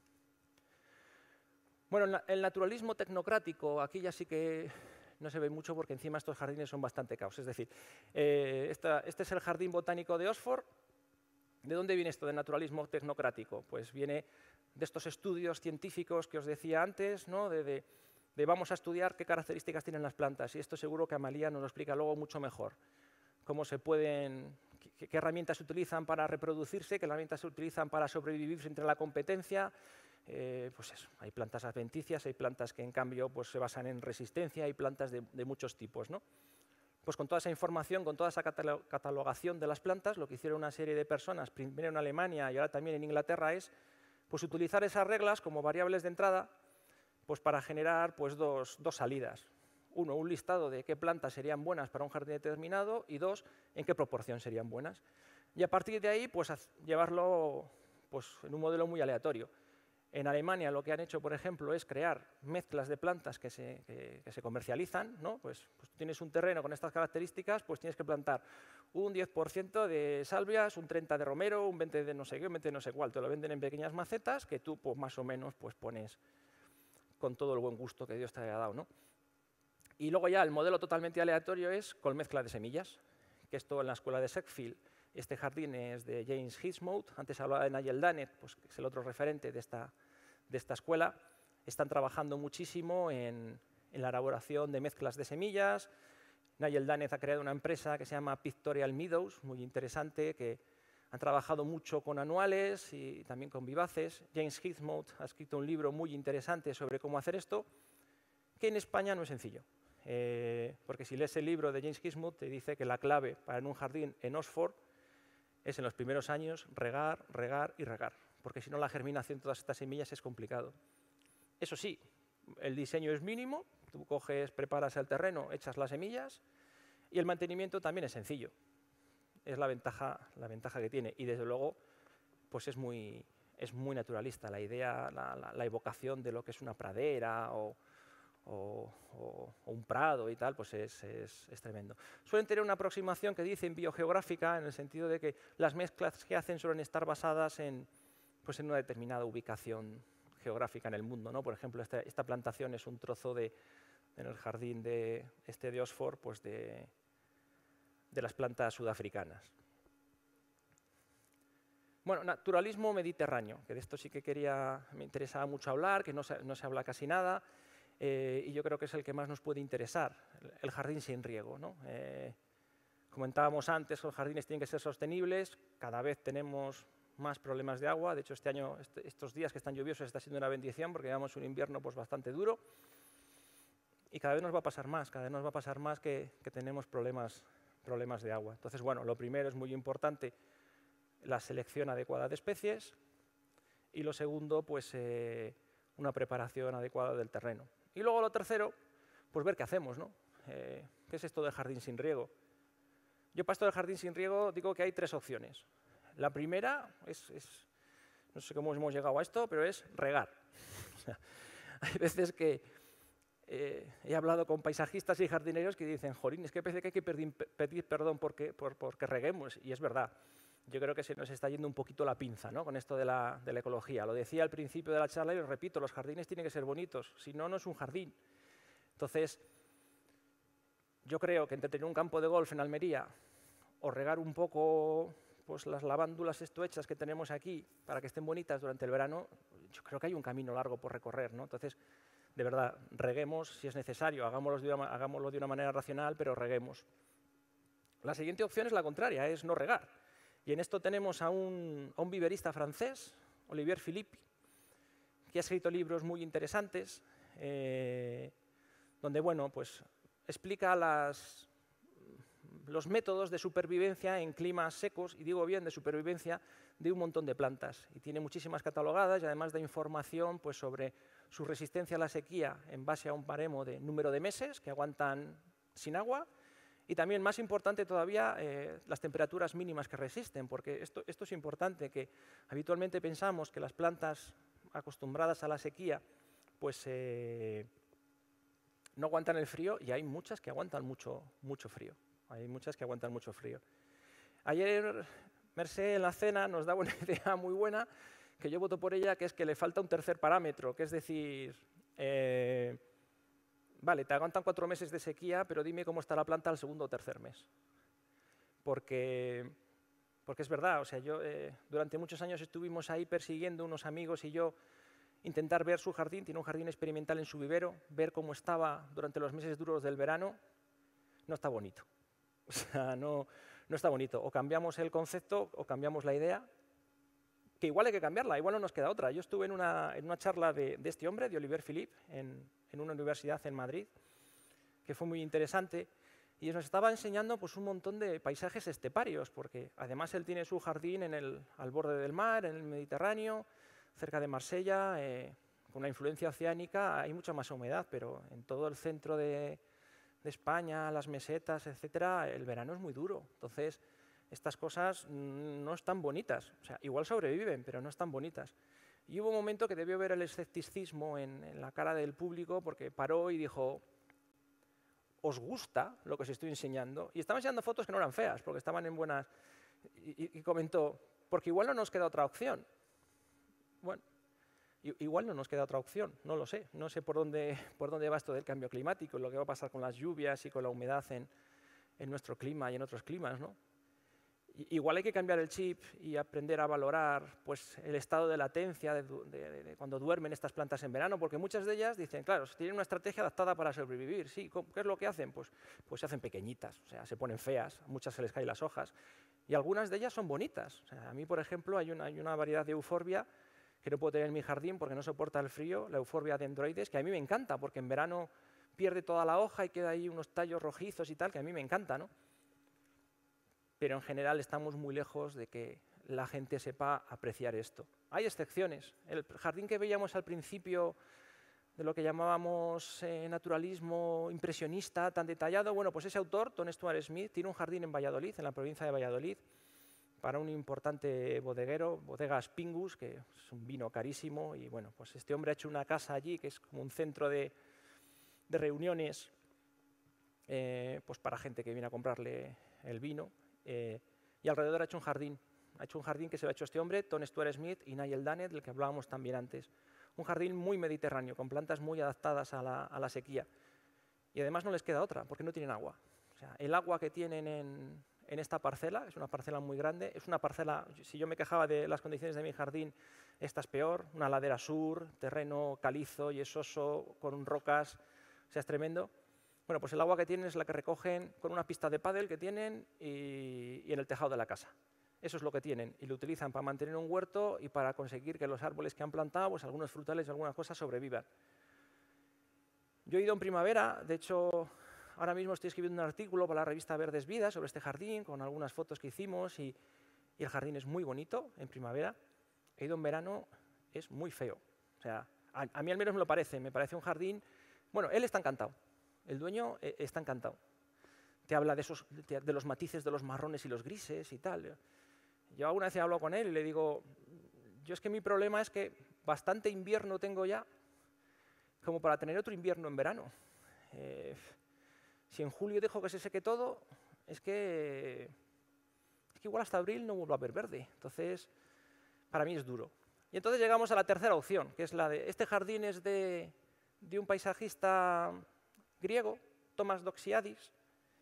Bueno, el naturalismo tecnocrático, aquí ya sí que no se ve mucho porque encima estos jardines son bastante caos. Es decir, eh, esta, este es el Jardín Botánico de Oxford. ¿De dónde viene esto del naturalismo tecnocrático? Pues viene de estos estudios científicos que os decía antes, ¿no? de, de, de vamos a estudiar qué características tienen las plantas, y esto seguro que Amalia nos lo explica luego mucho mejor. Cómo se pueden, qué, qué herramientas se utilizan para reproducirse, qué herramientas se utilizan para sobrevivir frente a la competencia. Eh, pues eso, hay plantas adventicias, hay plantas que en cambio pues, se basan en resistencia, hay plantas de, de muchos tipos, ¿no? Pues con toda esa información, con toda esa catalogación de las plantas, lo que hicieron una serie de personas, primero en Alemania y ahora también en Inglaterra, es pues, utilizar esas reglas como variables de entrada pues, para generar pues, dos, dos salidas. Uno, un listado de qué plantas serían buenas para un jardín determinado, y dos, en qué proporción serían buenas. Y a partir de ahí, pues, llevarlo pues, en un modelo muy aleatorio. En Alemania lo que han hecho, por ejemplo, es crear mezclas de plantas que se, que, que se comercializan, ¿no? Pues, pues tienes un terreno con estas características, pues tienes que plantar un diez por ciento de salvias, un treinta por ciento de romero, un veinte por ciento de no sé qué, un veinte por ciento de no sé cuál. Te lo venden en pequeñas macetas que tú pues, más o menos pues, pones con todo el buen gusto que Dios te haya dado, ¿no? Y luego ya el modelo totalmente aleatorio es con mezcla de semillas, que esto en la escuela de Sackville. Este jardín es de James Heathmouth, antes hablaba de Nigel Dunnett, pues, que es el otro referente de esta, de esta escuela. Están trabajando muchísimo en, en la elaboración de mezclas de semillas. Nigel Dunnett ha creado una empresa que se llama Pictorial Meadows, muy interesante, que han trabajado mucho con anuales y también con vivaces. James Heathmouth ha escrito un libro muy interesante sobre cómo hacer esto, que en España no es sencillo. Eh, porque si lees el libro de James Kismuth, te dice que la clave para en un jardín en Oxford es en los primeros años regar, regar y regar, porque si no la germinación de todas estas semillas es complicado. Eso sí, el diseño es mínimo, tú coges, preparas el terreno, echas las semillas y el mantenimiento también es sencillo. Es la ventaja, la ventaja que tiene y desde luego pues es muy, es muy naturalista la idea, la, la, la evocación de lo que es una pradera o, o, o, o un prado y tal, pues es, es, es tremendo. Suelen tener una aproximación que dicen biogeográfica en el sentido de que las mezclas que hacen suelen estar basadas en, pues en una determinada ubicación geográfica en el mundo, ¿no? Por ejemplo, esta, esta plantación es un trozo de, en el jardín de, este de Oxford, pues de, de las plantas sudafricanas. Bueno, naturalismo mediterráneo, que de esto sí que quería, me interesaba mucho hablar, que no se, no se habla casi nada, eh, y yo creo que es el que más nos puede interesar, el jardín sin riego, ¿no? Eh, comentábamos antes, los jardines tienen que ser sostenibles, cada vez tenemos más problemas de agua, de hecho este año, este, estos días que están lluviosos está siendo una bendición porque llevamos un invierno pues, bastante duro, y cada vez nos va a pasar más, cada vez nos va a pasar más que, que tenemos problemas, problemas de agua. Entonces, bueno, lo primero es muy importante, la selección adecuada de especies y lo segundo, pues eh, una preparación adecuada del terreno. Y luego lo tercero, pues ver qué hacemos, ¿no? Eh, ¿Qué es esto del jardín sin riego? Yo para esto del jardín sin riego digo que hay tres opciones. La primera es, es no sé cómo hemos llegado a esto, pero es regar. O sea, hay veces que eh, he hablado con paisajistas y jardineros que dicen, jorín, es que parece que hay que pedir, pedir perdón porque, por, porque reguemos, y es verdad. Yo creo que se nos está yendo un poquito la pinza, ¿no? Con esto de la, de la ecología. Lo decía al principio de la charla y lo repito, los jardines tienen que ser bonitos, si no, no es un jardín. Entonces, yo creo que entre tener un campo de golf en Almería o regar un poco pues, las lavándulas esto hechas que tenemos aquí para que estén bonitas durante el verano, yo creo que hay un camino largo por recorrer, ¿no? Entonces, de verdad, reguemos si es necesario, hagámoslo de una, hagámoslo de una manera racional, pero reguemos. La siguiente opción es la contraria, es no regar. Y en esto tenemos a un, a un viverista francés, Olivier Philippe, que ha escrito libros muy interesantes, eh, donde bueno, pues, explica las, los métodos de supervivencia en climas secos, y digo bien de supervivencia, de un montón de plantas. Y tiene muchísimas catalogadas y además da información pues, sobre su resistencia a la sequía en base a un baremo de número de meses que aguantan sin agua. Y también, más importante todavía, eh, las temperaturas mínimas que resisten, porque esto, esto es importante, que habitualmente pensamos que las plantas acostumbradas a la sequía pues, eh, no aguantan el frío, y hay muchas que aguantan mucho, mucho frío. Hay muchas que aguantan mucho frío. Ayer, Mercé en la cena nos daba una idea muy buena, que yo voto por ella, que es que le falta un tercer parámetro, que es decir... Eh, Vale, te aguantan cuatro meses de sequía, pero dime cómo está la planta al segundo o tercer mes. Porque, porque es verdad, o sea, yo eh, durante muchos años estuvimos ahí persiguiendo unos amigos y yo intentar ver su jardín, tiene un jardín experimental en su vivero, ver cómo estaba durante los meses duros del verano, no está bonito. O sea, no, no está bonito. O cambiamos el concepto o cambiamos la idea, que igual hay que cambiarla, igual no nos queda otra. Yo estuve en una, en una charla de, de este hombre, de Olivier Philippe, en, en una universidad en Madrid, que fue muy interesante, y nos estaba enseñando pues, un montón de paisajes esteparios, porque además él tiene su jardín en el, al borde del mar, en el Mediterráneo, cerca de Marsella, eh, con una influencia oceánica, hay mucha más humedad, pero en todo el centro de, de España, las mesetas, etcétera, el verano es muy duro. Entonces, estas cosas no están bonitas. O sea, igual sobreviven, pero no están bonitas. Y hubo un momento que debió ver el escepticismo en, en la cara del público, porque paró y dijo, ¿os gusta lo que os estoy enseñando? Y estaba enseñando fotos que no eran feas, porque estaban en buenas... Y, y comentó, porque igual no nos queda otra opción. Bueno, igual no nos queda otra opción, no lo sé. No sé por dónde, por dónde va esto del cambio climático, lo que va a pasar con las lluvias y con la humedad en, en nuestro clima y en otros climas, ¿no? Igual hay que cambiar el chip y aprender a valorar pues, el estado de latencia de, de, de cuando duermen estas plantas en verano, porque muchas de ellas dicen, claro, tienen una estrategia adaptada para sobrevivir. Sí, ¿qué es lo que hacen? Pues, pues se hacen pequeñitas, o sea, se ponen feas, a muchas se les caen las hojas, y algunas de ellas son bonitas. O sea, a mí, por ejemplo, hay una, hay una variedad de euforbia que no puedo tener en mi jardín porque no soporta el frío, la euforbia dendroides, que a mí me encanta, porque en verano pierde toda la hoja y queda ahí unos tallos rojizos y tal, que a mí me encanta, ¿no? Pero en general estamos muy lejos de que la gente sepa apreciar esto. Hay excepciones. El jardín que veíamos al principio de lo que llamábamos eh, naturalismo impresionista, tan detallado, bueno, pues ese autor, Tom Stuart Smith, tiene un jardín en Valladolid, en la provincia de Valladolid, para un importante bodeguero, Bodegas Pingus, que es un vino carísimo, y bueno, pues este hombre ha hecho una casa allí, que es como un centro de, de reuniones eh, pues para gente que viene a comprarle el vino, eh, y alrededor ha hecho un jardín, ha hecho un jardín que se lo ha hecho este hombre, Tom Stuart Smith y Nigel Dunnett, del que hablábamos también antes. Un jardín muy mediterráneo, con plantas muy adaptadas a la, a la sequía. Y además no les queda otra, porque no tienen agua. O sea, el agua que tienen en, en esta parcela, es una parcela muy grande, es una parcela, si yo me quejaba de las condiciones de mi jardín, esta es peor, una ladera sur, terreno calizo, yesoso, con rocas, o sea, es tremendo. Bueno, pues el agua que tienen es la que recogen con una pista de pádel que tienen y, y en el tejado de la casa. Eso es lo que tienen y lo utilizan para mantener un huerto y para conseguir que los árboles que han plantado, pues algunos frutales y algunas cosas sobrevivan. Yo he ido en primavera, de hecho, ahora mismo estoy escribiendo un artículo para la revista Verdes Vidas sobre este jardín, con algunas fotos que hicimos y, y el jardín es muy bonito en primavera. He ido en verano, es muy feo. O sea, a, a mí al menos me lo parece, me parece un jardín... Bueno, él está encantado, el dueño eh, está encantado. Te habla de, esos, de, de los matices de los marrones y los grises y tal. Yo alguna vez he hablado con él y le digo, yo es que mi problema es que bastante invierno tengo ya como para tener otro invierno en verano. Eh, si en julio dejo que se seque todo, es que, es que igual hasta abril no vuelvo a ver verde. Entonces, para mí es duro. Y entonces llegamos a la tercera opción, que es la de, este jardín es de, de un paisajista griego, Tomás Doxiadis,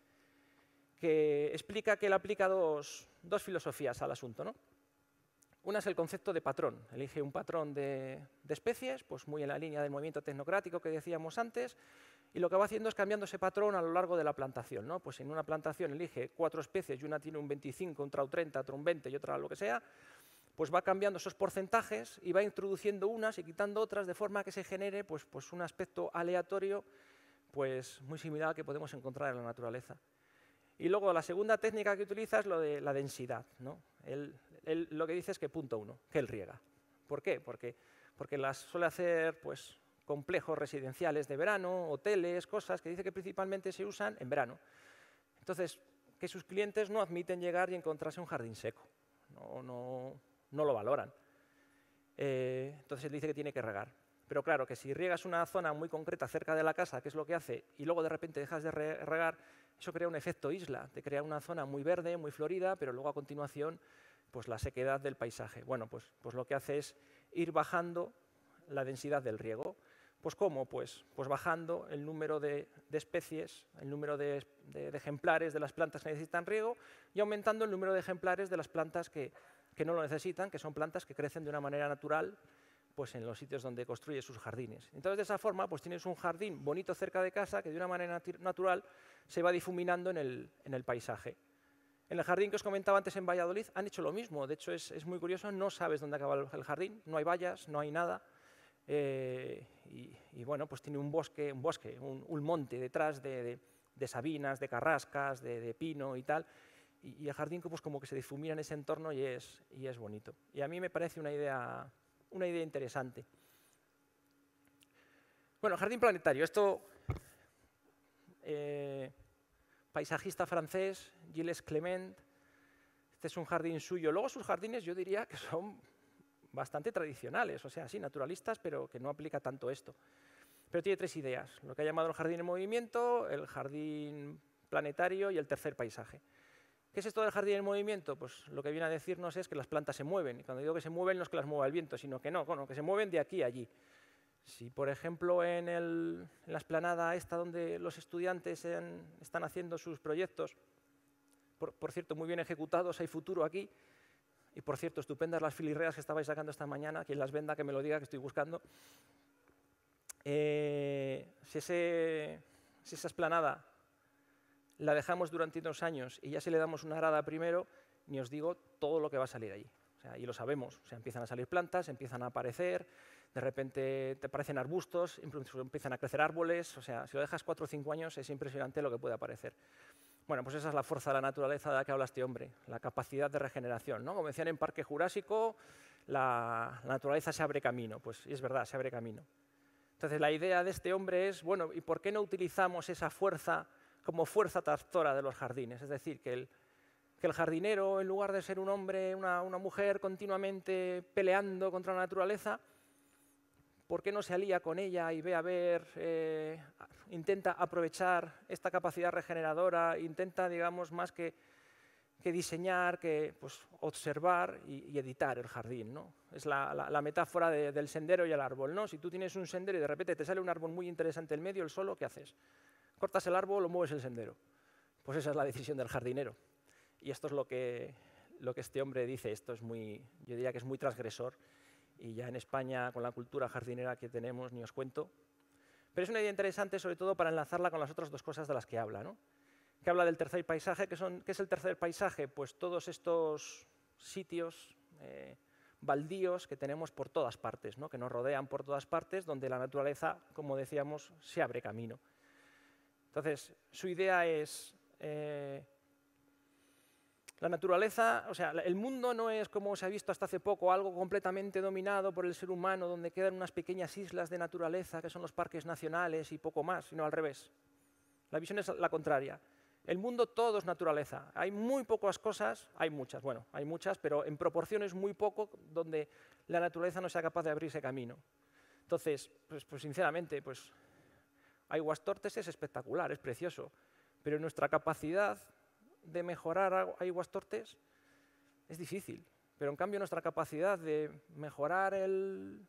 que explica que él aplica dos, dos filosofías al asunto, ¿no? Una es el concepto de patrón. Elige un patrón de, de especies, pues muy en la línea del movimiento tecnocrático que decíamos antes, y lo que va haciendo es cambiando ese patrón a lo largo de la plantación, ¿no? Pues en una plantación elige cuatro especies y una tiene un veinticinco, otra un treinta, otra un veinte y otra lo que sea, pues va cambiando esos porcentajes y va introduciendo unas y quitando otras de forma que se genere pues, pues un aspecto aleatorio pues muy similar al que podemos encontrar en la naturaleza. Y luego la segunda técnica que utiliza es lo de la densidad, ¿no? Él, él lo que dice es que punto uno, que él riega. ¿Por qué? Porque, porque las suele hacer pues, complejos residenciales de verano, hoteles, cosas que dice que principalmente se usan en verano. Entonces, que sus clientes no admiten llegar y encontrarse un jardín seco, no, no, no lo valoran. Eh, entonces él dice que tiene que regar. Pero claro, que si riegas una zona muy concreta cerca de la casa, que es lo que hace, y luego de repente dejas de regar, eso crea un efecto isla, te crea una zona muy verde, muy florida, pero luego a continuación pues la sequedad del paisaje. Bueno, pues, pues lo que hace es ir bajando la densidad del riego. Pues ¿cómo? Pues, pues bajando el número de, de especies, el número de, de, de ejemplares de las plantas que necesitan riego y aumentando el número de ejemplares de las plantas que, que no lo necesitan, que son plantas que crecen de una manera natural pues en los sitios donde construye sus jardines. Entonces, de esa forma, pues tienes un jardín bonito cerca de casa que de una manera nat natural se va difuminando en el, en el paisaje. En el jardín que os comentaba antes en Valladolid han hecho lo mismo. De hecho, es, es muy curioso, no sabes dónde acaba el jardín, no hay vallas, no hay nada. Eh, y, y bueno, pues tiene un bosque, un, bosque, un, un monte detrás de, de, de sabinas, de carrascas, de, de pino y tal. Y, y el jardín pues como que se difumina en ese entorno y es, y es bonito. Y a mí me parece una idea... una idea interesante. Bueno, jardín planetario. Esto, eh, paisajista francés, Gilles Clement. Este es un jardín suyo. Luego sus jardines yo diría que son bastante tradicionales, o sea, sí, naturalistas, pero que no aplica tanto esto. Pero tiene tres ideas. Lo que ha llamado el jardín en movimiento, el jardín planetario y el tercer paisaje. ¿Qué es esto del jardín en movimiento? Pues lo que viene a decirnos es que las plantas se mueven. Y cuando digo que se mueven no es que las mueva el viento, sino que no, bueno, que se mueven de aquí a allí. Si, por ejemplo, en, el, en la explanada esta donde los estudiantes en, están haciendo sus proyectos, por, por cierto, muy bien ejecutados, hay futuro aquí, y por cierto, estupendas las filirreas que estabais sacando esta mañana, quien las venda que me lo diga que estoy buscando. Eh, si, ese, si esa explanada la dejamos durante unos años y ya si le damos una arada primero, ni os digo todo lo que va a salir allí. O sea, y lo sabemos, o sea, empiezan a salir plantas, empiezan a aparecer, de repente te aparecen arbustos, incluso empiezan a crecer árboles, o sea, si lo dejas cuatro o cinco años es impresionante lo que puede aparecer. Bueno, pues esa es la fuerza de la naturaleza de la que habla este hombre, la capacidad de regeneración, ¿no? Como decían en Parque Jurásico, la, la naturaleza se abre camino, pues y es verdad, se abre camino. Entonces la idea de este hombre es, bueno, ¿y por qué no utilizamos esa fuerza como fuerza tractora de los jardines? Es decir, que el, que el jardinero, en lugar de ser un hombre, una, una mujer continuamente peleando contra la naturaleza, ¿por qué no se alía con ella y ve a ver, eh, intenta aprovechar esta capacidad regeneradora, intenta, digamos, más que, que diseñar, que pues, observar y, y editar el jardín, ¿no? Es la, la, la metáfora de, del sendero y el árbol, ¿no? Si tú tienes un sendero y de repente te sale un árbol muy interesante en medio, el solo, ¿qué haces? Cortas el árbol o mueves el sendero. Pues esa es la decisión del jardinero. Y esto es lo que, lo que este hombre dice, esto es muy, yo diría que es muy transgresor. Y ya en España, con la cultura jardinera que tenemos, ni os cuento. Pero es una idea interesante, sobre todo para enlazarla con las otras dos cosas de las que habla, ¿no? Que habla del tercer paisaje. ¿Qué, son, ¿Qué es el tercer paisaje? Pues todos estos sitios eh, baldíos que tenemos por todas partes, ¿no? Que nos rodean por todas partes, donde la naturaleza, como decíamos, se abre camino. Entonces, su idea es... Eh, La naturaleza, o sea, el mundo no es, como se ha visto hasta hace poco, algo completamente dominado por el ser humano, donde quedan unas pequeñas islas de naturaleza, que son los parques nacionales y poco más, sino al revés. La visión es la contraria. El mundo todo es naturaleza. Hay muy pocas cosas, hay muchas, bueno, hay muchas, pero en proporciones muy poco donde la naturaleza no sea capaz de abrirse camino. Entonces, pues, pues sinceramente, pues, Aiguastortes es espectacular, es precioso, pero nuestra capacidad de mejorar Aiguastortes es difícil, pero en cambio nuestra capacidad de mejorar el,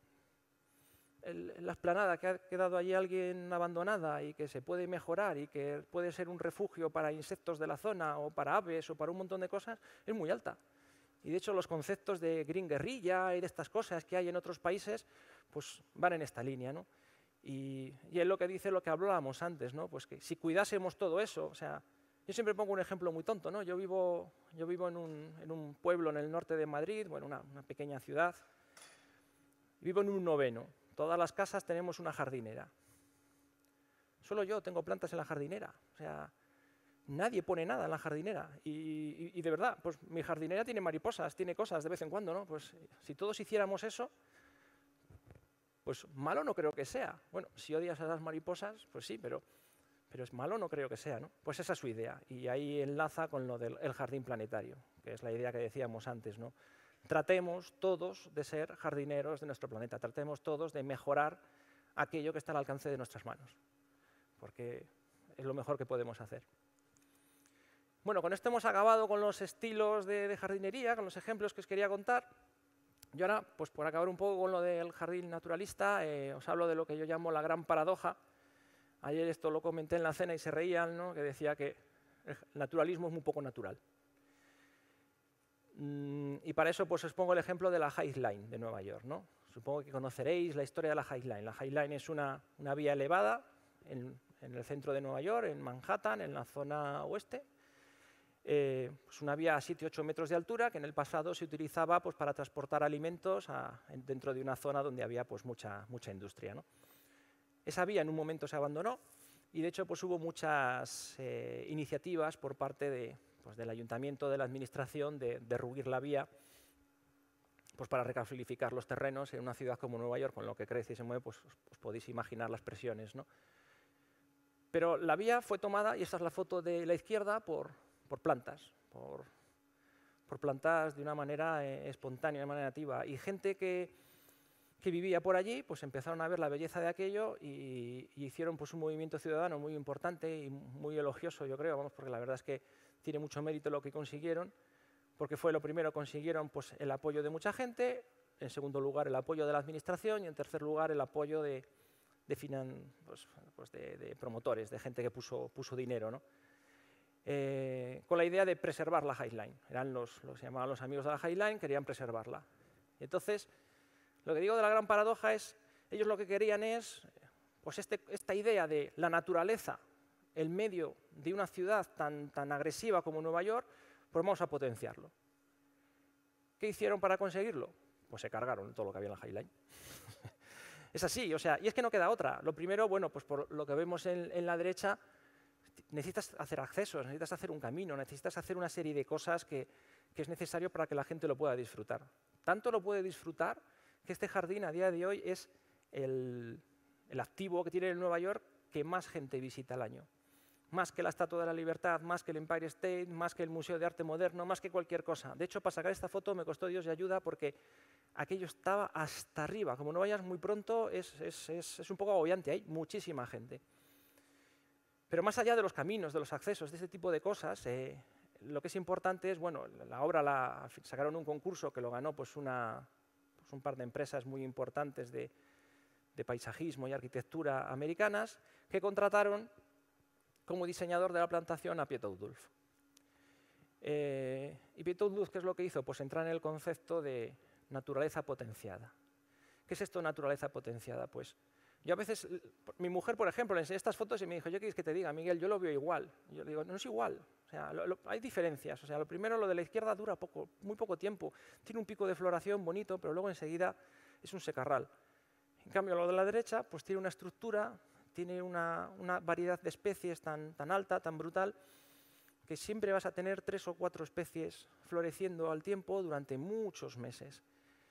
el, la explanada que ha quedado allí alguien abandonada y que se puede mejorar y que puede ser un refugio para insectos de la zona o para aves o para un montón de cosas, es muy alta. Y de hecho los conceptos de green guerrilla y de estas cosas que hay en otros países pues van en esta línea, ¿no? Y, y es lo que dice lo que hablábamos antes, ¿no? Pues que si cuidásemos todo eso, o sea, yo siempre pongo un ejemplo muy tonto, ¿no? Yo vivo, yo vivo en, un, en un pueblo en el norte de Madrid, bueno, una, una pequeña ciudad. Vivo en un noveno. Todas las casas tenemos una jardinera. Solo yo tengo plantas en la jardinera. O sea, nadie pone nada en la jardinera. Y, y, y de verdad, pues mi jardinera tiene mariposas, tiene cosas de vez en cuando, ¿no? Pues si todos hiciéramos eso, pues malo no creo que sea. Bueno, si odias a las mariposas, pues sí, pero... Pero es malo, no creo que sea, ¿no? Pues esa es su idea. Y ahí enlaza con lo del el jardín planetario, que es la idea que decíamos antes, ¿no? Tratemos todos de ser jardineros de nuestro planeta. Tratemos todos de mejorar aquello que está al alcance de nuestras manos. Porque es lo mejor que podemos hacer. Bueno, con esto hemos acabado con los estilos de, de jardinería, con los ejemplos que os quería contar. Y ahora, pues por acabar un poco con lo del jardín naturalista, eh, os hablo de lo que yo llamo la gran paradoja. Ayer esto lo comenté en la cena y se reían, ¿no? Que decía que el naturalismo es muy poco natural. Mm, y para eso pues os pongo el ejemplo de la High Line de Nueva York, ¿no? Supongo que conoceréis la historia de la High Line. La High Line es una, una vía elevada en, en el centro de Nueva York, en Manhattan, en la zona oeste. Eh, pues una vía a siete u ocho metros de altura que en el pasado se utilizaba pues, para transportar alimentos a, dentro de una zona donde había pues, mucha, mucha industria, ¿no? Esa vía en un momento se abandonó y de hecho pues, hubo muchas eh, iniciativas por parte de, pues, del ayuntamiento, de la administración, de derruir la vía pues, para recalificar los terrenos en una ciudad como Nueva York, con lo que crece y se mueve, pues os, os podéis imaginar las presiones, ¿no? Pero la vía fue tomada, y esta es la foto de la izquierda, por, por plantas, por, por plantas de una manera eh, espontánea, de una manera nativa, y gente que... que vivía por allí, pues empezaron a ver la belleza de aquello y, y hicieron pues, un movimiento ciudadano muy importante y muy elogioso, yo creo, vamos, porque la verdad es que tiene mucho mérito lo que consiguieron, porque fue lo primero, consiguieron pues, el apoyo de mucha gente, en segundo lugar el apoyo de la administración y en tercer lugar el apoyo de, de, finan, pues, pues de, de promotores, de gente que puso, puso dinero, ¿no? Eh, con la idea de preservar la High Line. Eran los, los llamaban los amigos de la High Line, querían preservarla. Y entonces, lo que digo de la gran paradoja es, ellos lo que querían es, pues este, esta idea de la naturaleza, el medio de una ciudad tan, tan agresiva como Nueva York, pues vamos a potenciarlo. ¿Qué hicieron para conseguirlo? Pues se cargaron todo lo que había en la High Line. Es así, o sea, y es que no queda otra. Lo primero, bueno, pues por lo que vemos en, en la derecha, necesitas hacer accesos, necesitas hacer un camino, necesitas hacer una serie de cosas que, que es necesario para que la gente lo pueda disfrutar. Tanto lo puede disfrutar que este jardín a día de hoy es el, el activo que tiene en Nueva York que más gente visita al año. Más que la Estatua de la Libertad, más que el Empire State, más que el Museo de Arte Moderno, más que cualquier cosa. De hecho, para sacar esta foto me costó Dios y ayuda porque aquello estaba hasta arriba. Como no vayas muy pronto, es, es, es, es un poco agobiante, hay muchísima gente. Pero más allá de los caminos, de los accesos, de este tipo de cosas, eh, lo que es importante es, bueno, la obra la sacaron un concurso que lo ganó pues, una, pues un par de empresas muy importantes de, de paisajismo y arquitectura americanas que contrataron como diseñador de la plantación a Piet Oudulf. Eh, y Piet Oudulf, ¿qué es lo que hizo? Pues entrar en el concepto de naturaleza potenciada. ¿Qué es esto, naturaleza potenciada? Pues yo a veces, mi mujer, por ejemplo, le enseñé estas fotos y me dijo, ¿yo qué quieres que te diga, Miguel? Yo lo veo igual. Y yo le digo, no es igual. O sea, lo, lo, hay diferencias. O sea, lo primero, lo de la izquierda dura poco, muy poco tiempo. Tiene un pico de floración bonito, pero luego enseguida es un secarral. En cambio, lo de la derecha, pues tiene una estructura, tiene una, una variedad de especies tan, tan alta, tan brutal, que siempre vas a tener tres o cuatro especies floreciendo al tiempo durante muchos meses.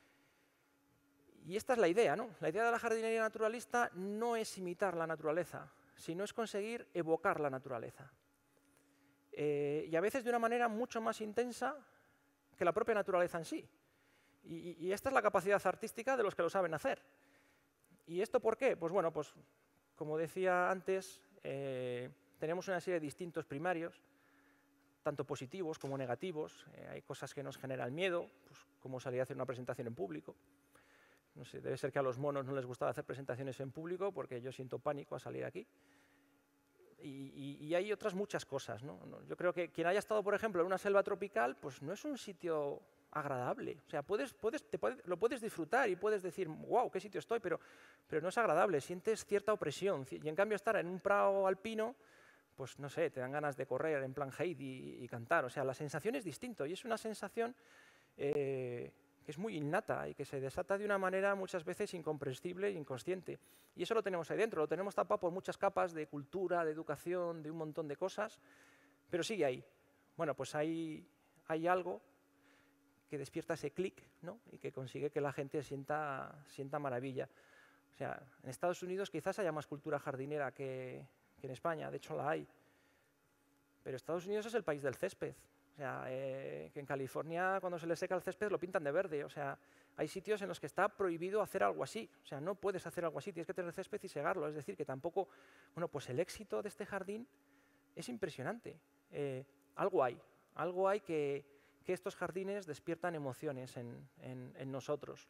Y esta es la idea, ¿no? La idea de la jardinería naturalista no es imitar la naturaleza, sino es conseguir evocar la naturaleza. Eh, y a veces de una manera mucho más intensa que la propia naturaleza en sí. Y, y esta es la capacidad artística de los que lo saben hacer. ¿Y esto por qué? Pues bueno, pues como decía antes, eh, tenemos una serie de distintos primarios, tanto positivos como negativos. Eh, hay cosas que nos generan miedo, pues, como salir a hacer una presentación en público. No sé, debe ser que a los monos no les gustaba hacer presentaciones en público, porque yo siento pánico a salir aquí. Y, y, y hay otras muchas cosas, ¿no? Yo creo que quien haya estado, por ejemplo, en una selva tropical, pues no es un sitio agradable. O sea, puedes, puedes, te puedes, lo puedes disfrutar y puedes decir, wow, qué sitio estoy, pero, pero no es agradable, sientes cierta opresión. Y en cambio estar en un prado alpino, pues no sé, te dan ganas de correr en plan Heidi y, y cantar. O sea, la sensación es distinta y es una sensación eh, que es muy innata y que se desata de una manera muchas veces incomprensible e inconsciente. Y eso lo tenemos ahí dentro, lo tenemos tapado por muchas capas de cultura, de educación, de un montón de cosas, pero sigue ahí. Bueno, pues hay, hay algo que despierta ese clic, ¿no? Y que consigue que la gente sienta, sienta maravilla. O sea, en Estados Unidos quizás haya más cultura jardinera que, que en España, de hecho la hay. Pero Estados Unidos es el país del césped. O sea, eh, que en California cuando se le seca el césped lo pintan de verde. O sea, hay sitios en los que está prohibido hacer algo así. O sea, no puedes hacer algo así, tienes que tener césped y segarlo. Es decir, que tampoco... Bueno, pues el éxito de este jardín es impresionante. Eh, algo hay, algo hay que, que estos jardines despiertan emociones en, en, en nosotros.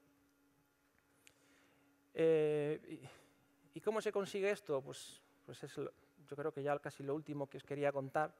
Eh, y, ¿Y cómo se consigue esto? Pues, pues es, lo, yo creo que ya casi lo último que os quería contar.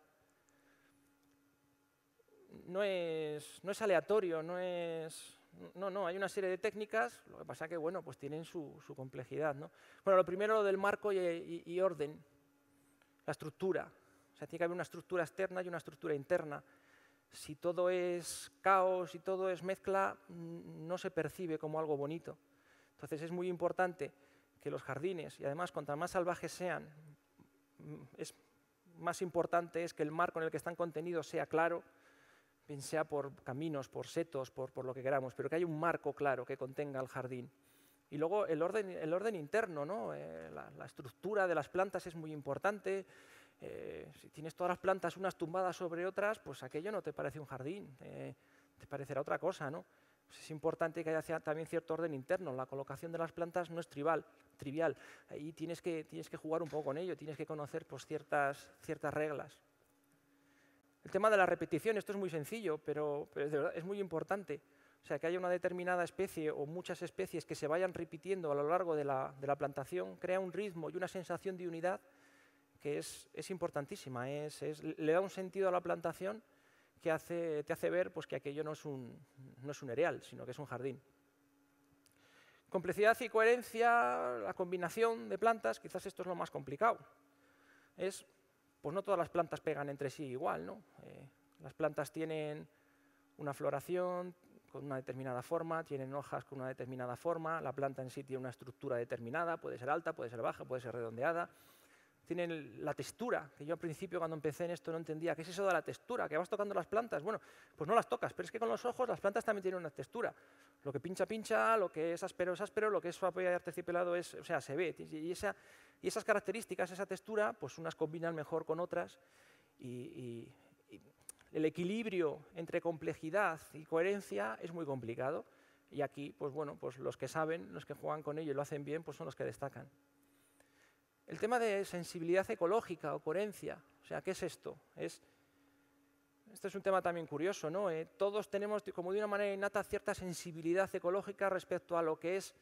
No es, no es aleatorio, no es... No, no, hay una serie de técnicas, lo que pasa que, bueno, pues tienen su, su complejidad, ¿no? Bueno, lo primero, lo del marco y, y, y orden, la estructura. O sea, tiene que haber una estructura externa y una estructura interna. Si todo es caos, si todo es mezcla, no se percibe como algo bonito. Entonces es muy importante que los jardines, y además cuanto más salvajes sean, es más importante es que el marco en el que están contenidos sea claro, bien sea por caminos, por setos, por, por lo que queramos, pero que haya un marco claro que contenga el jardín. Y luego el orden, el orden interno, ¿no? Eh, la, la estructura de las plantas es muy importante. Eh, si tienes todas las plantas unas tumbadas sobre otras, pues aquello no te parece un jardín, eh, te parecerá otra cosa, ¿no? Pues es importante que haya también cierto orden interno. La colocación de las plantas no es trivial, trivial. Ahí tienes que, tienes que jugar un poco con ello, tienes que conocer pues, ciertas, ciertas reglas. El tema de la repetición, esto es muy sencillo, pero, pero de verdad es muy importante. O sea, que haya una determinada especie o muchas especies que se vayan repitiendo a lo largo de la, de la plantación, crea un ritmo y una sensación de unidad que es, es importantísima. Es, es, le da un sentido a la plantación que hace, te hace ver pues, que aquello no es, un, no es un erial, sino que es un jardín. Complejidad y coherencia, la combinación de plantas, quizás esto es lo más complicado. Es... pues no todas las plantas pegan entre sí igual, ¿no? Eh, las plantas tienen una floración, con una determinada forma, tienen hojas con una determinada forma, la planta en sí tiene una estructura determinada, puede ser alta, puede ser baja, puede ser redondeada. Tienen la textura, que yo al principio cuando empecé en esto no entendía. ¿Qué es eso de la textura? ¿Que vas tocando las plantas? Bueno, pues no las tocas, pero es que con los ojos las plantas también tienen una textura. Lo que pincha, pincha, lo que es áspero es áspero, lo que es suave y aterciopelado es, o sea, se ve. Y, esa, y esas características, esa textura, pues unas combinan mejor con otras y, y, y el equilibrio entre complejidad y coherencia es muy complicado. Y aquí, pues bueno, pues los que saben, los que juegan con ello y lo hacen bien, pues son los que destacan. El tema de sensibilidad ecológica o coherencia, o sea, ¿qué es esto? Es, esto es un tema también curioso, ¿no? Eh, todos tenemos, como de una manera innata, cierta sensibilidad ecológica respecto a lo que es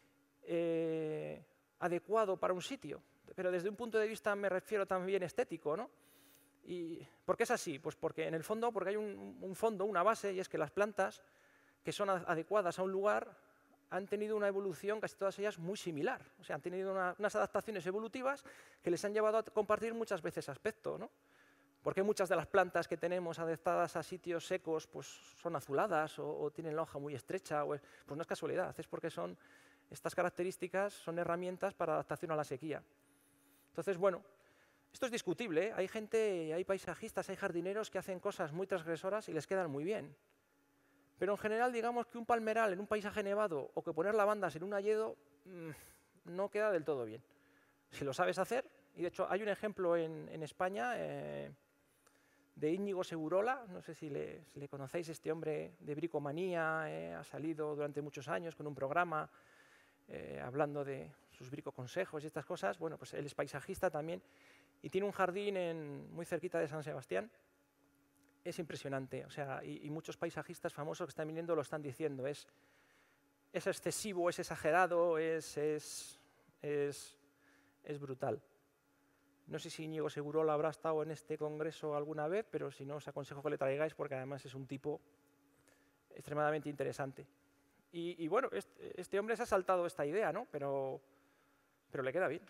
eh, adecuado para un sitio, pero desde un punto de vista, me refiero también estético, ¿no? ¿Y por qué es así? Pues porque en el fondo, porque hay un, un fondo, una base, y es que las plantas que son adecuadas a un lugar han tenido una evolución, casi todas ellas, muy similar. O sea, han tenido una, unas adaptaciones evolutivas que les han llevado a compartir muchas veces aspecto, ¿no? Porque muchas de las plantas que tenemos adaptadas a sitios secos pues, son azuladas o, o tienen la hoja muy estrecha. O es, pues no es casualidad, es porque son, estas características son herramientas para adaptación a la sequía. Entonces, bueno, esto es discutible, ¿eh? Hay gente, hay paisajistas, hay jardineros que hacen cosas muy transgresoras y les quedan muy bien. Pero en general, digamos que un palmeral en un paisaje nevado o que poner lavandas en un hayedo mmm, no queda del todo bien. Si lo sabes hacer, y de hecho hay un ejemplo en, en España eh, de Íñigo Segurola, no sé si le, si le conocéis, este hombre de bricomanía, eh, ha salido durante muchos años con un programa eh, hablando de sus bricoconsejos y estas cosas. Bueno, pues él es paisajista también y tiene un jardín en, muy cerquita de San Sebastián. Es impresionante, o sea, y, y muchos paisajistas famosos que están viniendo lo están diciendo, es, es excesivo, es exagerado, es, es, es, es brutal. No sé si Íñigo Segurola habrá estado en este congreso alguna vez, pero si no, os aconsejo que le traigáis porque además es un tipo extremadamente interesante. Y, y bueno, este, este hombre se ha saltado esta idea, ¿no? Pero, pero le queda bien.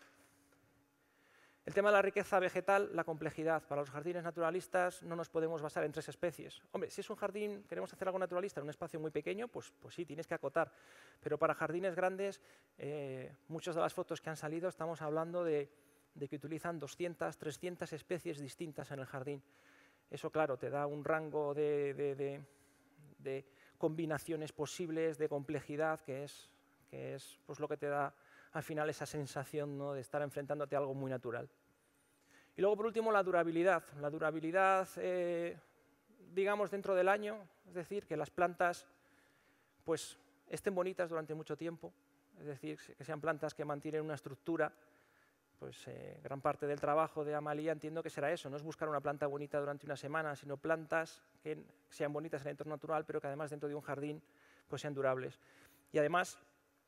El tema de la riqueza vegetal, la complejidad. Para los jardines naturalistas no nos podemos basar en tres especies. Hombre, si es un jardín, queremos hacer algo naturalista en un espacio muy pequeño, pues, pues sí, tienes que acotar. Pero para jardines grandes, eh, muchas de las fotos que han salido estamos hablando de, de que utilizan doscientas, trescientas especies distintas en el jardín. Eso, claro, te da un rango de, de, de, de combinaciones posibles, de complejidad, que es, que es pues, lo que te da al final esa sensación, ¿no?, de estar enfrentándote a algo muy natural. Y luego, por último, la durabilidad. La durabilidad, eh, digamos, dentro del año, es decir, que las plantas pues, estén bonitas durante mucho tiempo, es decir, que sean plantas que mantienen una estructura. Pues eh, gran parte del trabajo de Amalia entiendo que será eso, no es buscar una planta bonita durante una semana, sino plantas que sean bonitas en el entorno natural, pero que además dentro de un jardín pues, sean durables. Y además,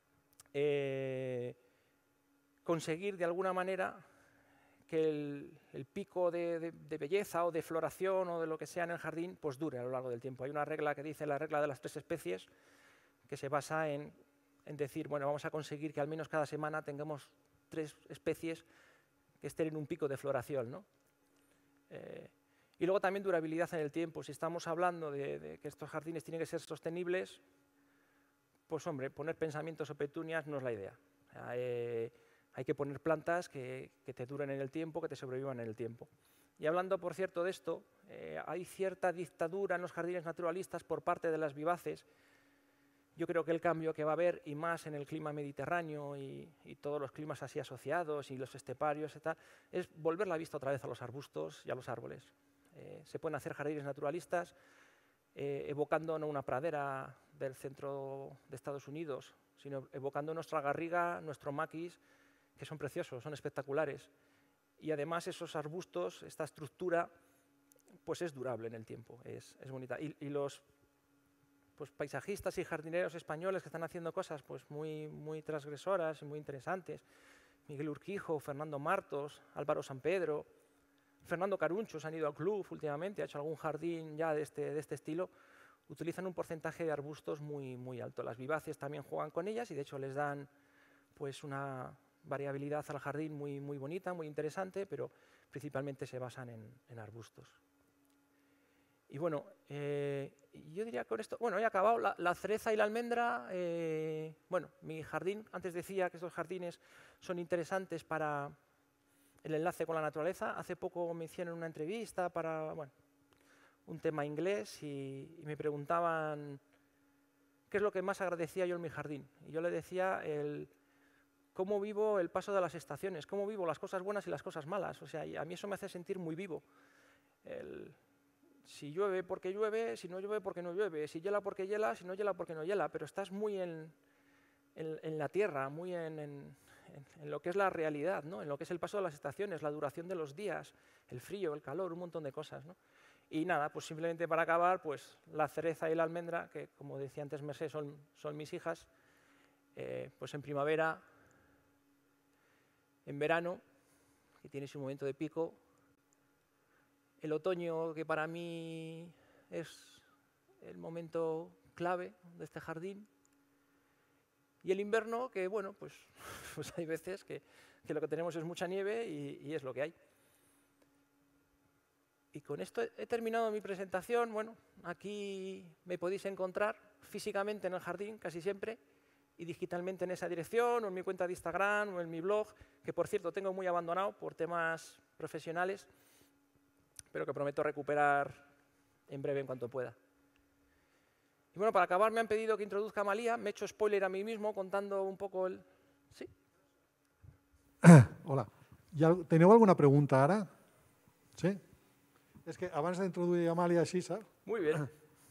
Eh, conseguir de alguna manera que el, el pico de, de, de belleza o de floración o de lo que sea en el jardín pues dure a lo largo del tiempo. Hay una regla que dice la regla de las tres especies que se basa en, en decir, bueno, vamos a conseguir que al menos cada semana tengamos tres especies que estén en un pico de floración, ¿no? Eh, y luego también durabilidad en el tiempo. Si estamos hablando de, de que estos jardines tienen que ser sostenibles, pues hombre, poner pensamientos o petunias no es la idea. O sea, eh, hay que poner plantas que, que te duren en el tiempo, que te sobrevivan en el tiempo. Y hablando, por cierto, de esto, eh, hay cierta dictadura en los jardines naturalistas por parte de las vivaces. Yo creo que el cambio que va a haber, y más en el clima mediterráneo y, y todos los climas así asociados y los esteparios y tal, es volver la vista otra vez a los arbustos y a los árboles. Eh, se pueden hacer jardines naturalistas eh, evocando no una pradera del centro de Estados Unidos, sino evocando nuestra garriga, nuestro maquis, que son preciosos, son espectaculares. Y además esos arbustos, esta estructura, pues es durable en el tiempo, es, es bonita. Y, y los pues, paisajistas y jardineros españoles que están haciendo cosas pues, muy, muy transgresoras y muy interesantes, Miguel Urquijo, Fernando Martos, Álvaro San Pedro, Fernando Caruncho se han ido al club últimamente, ha hecho algún jardín ya de este, de este estilo, utilizan un porcentaje de arbustos muy, muy alto. Las viváceas también juegan con ellas y de hecho les dan pues, una variabilidad al jardín muy, muy bonita, muy interesante, pero principalmente se basan en, en arbustos. y bueno, eh, yo diría con esto, bueno, he acabado, la, la cereza y la almendra, eh, bueno, mi jardín, antes decía que estos jardines son interesantes para el enlace con la naturaleza. Hace poco me hicieron una entrevista para, bueno, un tema inglés y, y me preguntaban qué es lo que más agradecía yo en mi jardín. Y yo le decía el cómo vivo el paso de las estaciones, cómo vivo las cosas buenas y las cosas malas. O sea, y a mí eso me hace sentir muy vivo. El, si llueve porque llueve, si no llueve porque no llueve, si hiela porque hiela, si no hiela porque no hiela, pero estás muy en, en, en la tierra, muy en, en, en lo que es la realidad, ¿no? En lo que es el paso de las estaciones, la duración de los días, el frío, el calor, un montón de cosas, ¿no? Y nada, pues simplemente para acabar, pues la cereza y la almendra, que como decía antes Mercé, son, son mis hijas, eh, pues en primavera, en verano, que tiene su momento de pico, el otoño, que para mí es el momento clave de este jardín, y el invierno, que bueno, pues, pues hay veces que, que lo que tenemos es mucha nieve y, y es lo que hay. Y con esto he terminado mi presentación. Bueno, aquí me podéis encontrar físicamente en el jardín casi siempre y digitalmente en esa dirección o en mi cuenta de Instagram o en mi blog, que por cierto tengo muy abandonado por temas profesionales, pero que prometo recuperar en breve en cuanto pueda. Y bueno, para acabar me han pedido que introduzca a Amalia. Me he hecho spoiler a mí mismo contando un poco el... ¿Sí? Hola. Ja teniu alguna pregunta ara? Sí? És que abans d'introduir Amàlia així, saps? Muy bien.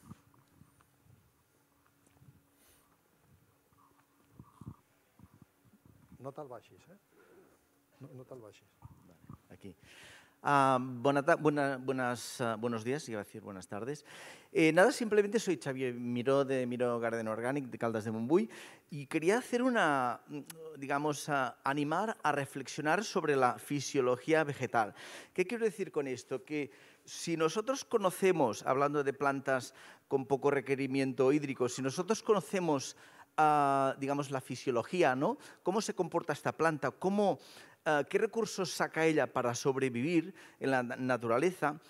No te'l baixis, eh? No, no te'l baixis. Aquí. Uh, buena, buena, buenas, uh, buenos días, iba a decir buenas tardes. Eh, nada, simplemente soy Xavier Miró de Miró Garden Organic de Caldas de Montbui y quería hacer una, digamos, uh, animar a reflexionar sobre la fisiología vegetal. ¿Qué quiero decir con esto? Que si nosotros conocemos, hablando de plantas con poco requerimiento hídrico, si nosotros conocemos, uh, digamos, la fisiología, ¿no? Cómo se comporta esta planta, cómo... Uh, qué recursos saca ella para sobrevivir en la naturaleza,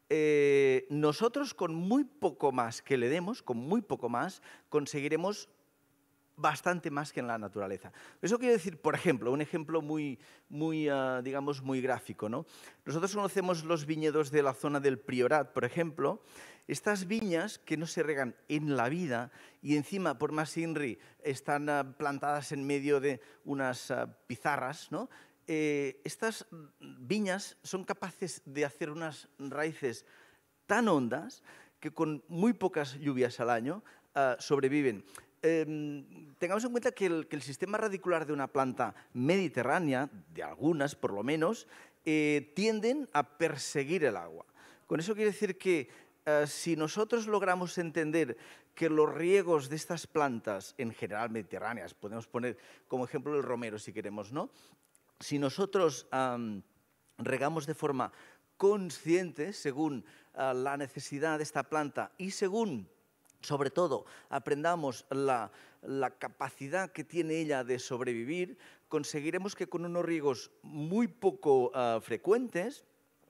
eh, nosotros con muy poco más que le demos, con muy poco más, conseguiremos bastante más que en la naturaleza. Eso quiere decir, por ejemplo, un ejemplo muy, muy uh, digamos, muy gráfico, ¿no? Nosotros conocemos los viñedos de la zona del Priorat, por ejemplo. Estas viñas que no se regan en la vida y encima, por más INRI, están uh, plantadas en medio de unas uh, pizarras, ¿no? Eh, estas viñas son capaces de hacer unas raíces tan hondas que con muy pocas lluvias al año uh, sobreviven. Eh, tengamos en cuenta que el, que el sistema radicular de una planta mediterránea, de algunas por lo menos, eh, tienden a perseguir el agua. Con eso quiere decir que uh, si nosotros logramos entender que los riegos de estas plantas, en general mediterráneas, podemos poner como ejemplo el romero si queremos, ¿no? Si nosotros um, regamos de forma consciente, según uh, la necesidad de esta planta y según, sobre todo, aprendamos la, la capacidad que tiene ella de sobrevivir, conseguiremos que con unos riegos muy poco uh, frecuentes,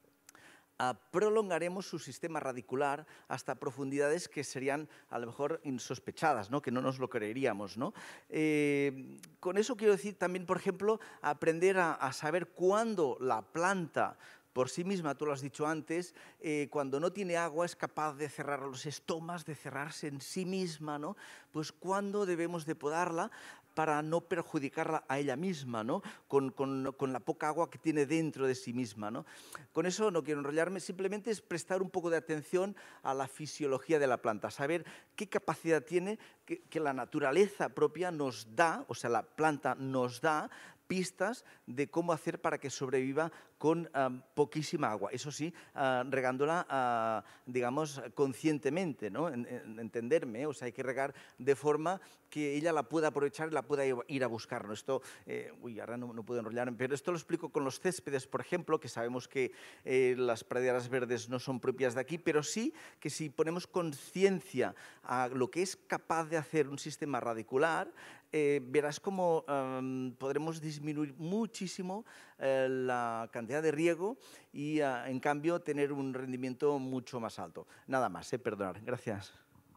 Uh, prolongaremos su sistema radicular hasta profundidades que serían a lo mejor insospechadas, ¿no? Que no nos lo creeríamos, ¿no? Eh, con eso quiero decir también, por ejemplo, aprender a, a saber cuándo la planta por sí misma, tú lo has dicho antes, eh, cuando no tiene agua es capaz de cerrar los estomas, de cerrarse en sí misma, ¿no? Pues cuándo debemos de podarla para no perjudicarla a ella misma, ¿no? Con, con, con la poca agua que tiene dentro de sí misma, ¿no? Con eso no quiero enrollarme, simplemente es prestar un poco de atención a la fisiología de la planta, saber qué capacidad tiene que, que la naturaleza propia nos da, o sea, la planta nos da pistas de cómo hacer para que sobreviva con um, poquísima agua. Eso sí, uh, regándola, uh, digamos, conscientemente, ¿no? En, en, entenderme, o sea, hay que regar de forma que ella la pueda aprovechar y la pueda ir a buscar, ¿no? Esto, eh, uy, ahora no, no puedo enrollarme, pero esto lo explico con los céspedes, por ejemplo, que sabemos que eh, las praderas verdes no son propias de aquí, pero sí que si ponemos conciencia a lo que es capaz de hacer un sistema radicular, eh, verás cómo um, podremos disminuir muchísimo eh, la cantidad cantidad de riego y, uh, en cambio, tener un rendimiento mucho más alto. Nada más, eh, perdonar. Gracias.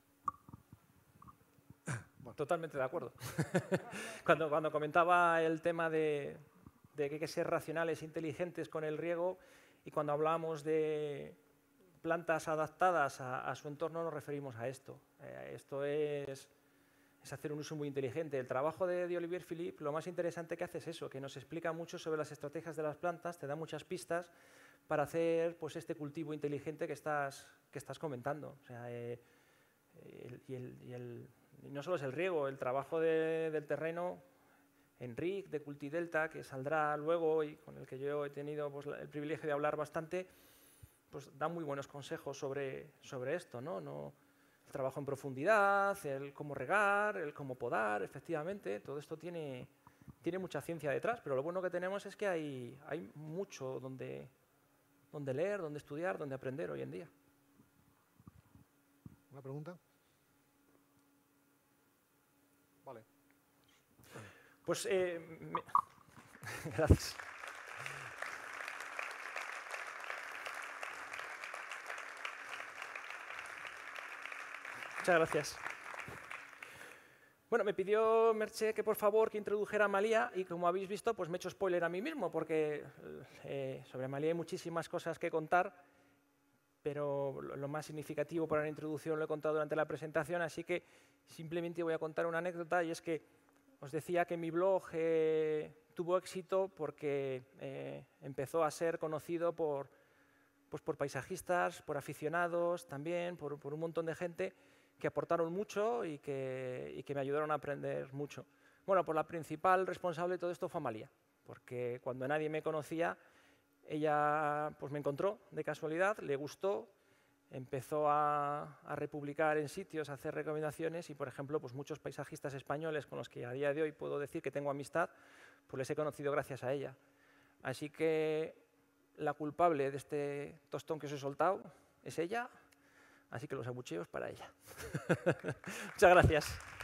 Totalmente de acuerdo. cuando, cuando comentaba el tema de, de que hay que ser racionales, inteligentes con el riego, y cuando hablamos de plantas adaptadas a, a su entorno, nos referimos a esto. Eh, esto es, es hacer un uso muy inteligente. El trabajo de, de Olivier Philippe, lo más interesante que hace es eso, que nos explica mucho sobre las estrategias de las plantas, te da muchas pistas para hacer pues, este cultivo inteligente que estás, que estás comentando. O sea, eh, el, y, el, y, el, y no solo es el riego, el trabajo de, del terreno, Enric, de Cultidelta, que saldrá luego y con el que yo he tenido pues, el privilegio de hablar bastante, pues da muy buenos consejos sobre, sobre esto, ¿no? No, el trabajo en profundidad, el cómo regar, el cómo podar, efectivamente, todo esto tiene, tiene mucha ciencia detrás, pero lo bueno que tenemos es que hay, hay mucho donde, donde leer, donde estudiar, donde aprender hoy en día. ¿Una pregunta? Vale. Pues, eh, me... gracias. Muchas gracias. Bueno, me pidió Merche que por favor que introdujera a Malia y como habéis visto, pues me he hecho spoiler a mí mismo porque eh, sobre Malia hay muchísimas cosas que contar, pero lo más significativo para la introducción lo he contado durante la presentación, así que simplemente voy a contar una anécdota y es que os decía que mi blog eh, tuvo éxito porque eh, empezó a ser conocido por, pues por paisajistas, por aficionados también, por, por un montón de gente que aportaron mucho y que, y que me ayudaron a aprender mucho. Bueno, pues la principal responsable de todo esto fue Amalia, porque cuando nadie me conocía, ella pues me encontró de casualidad, le gustó, empezó a, a republicar en sitios, a hacer recomendaciones y, por ejemplo, pues muchos paisajistas españoles con los que a día de hoy puedo decir que tengo amistad, pues les he conocido gracias a ella. Así que la culpable de este tostón que os he soltado es ella. Así que los abucheos para ella. Muchas gracias.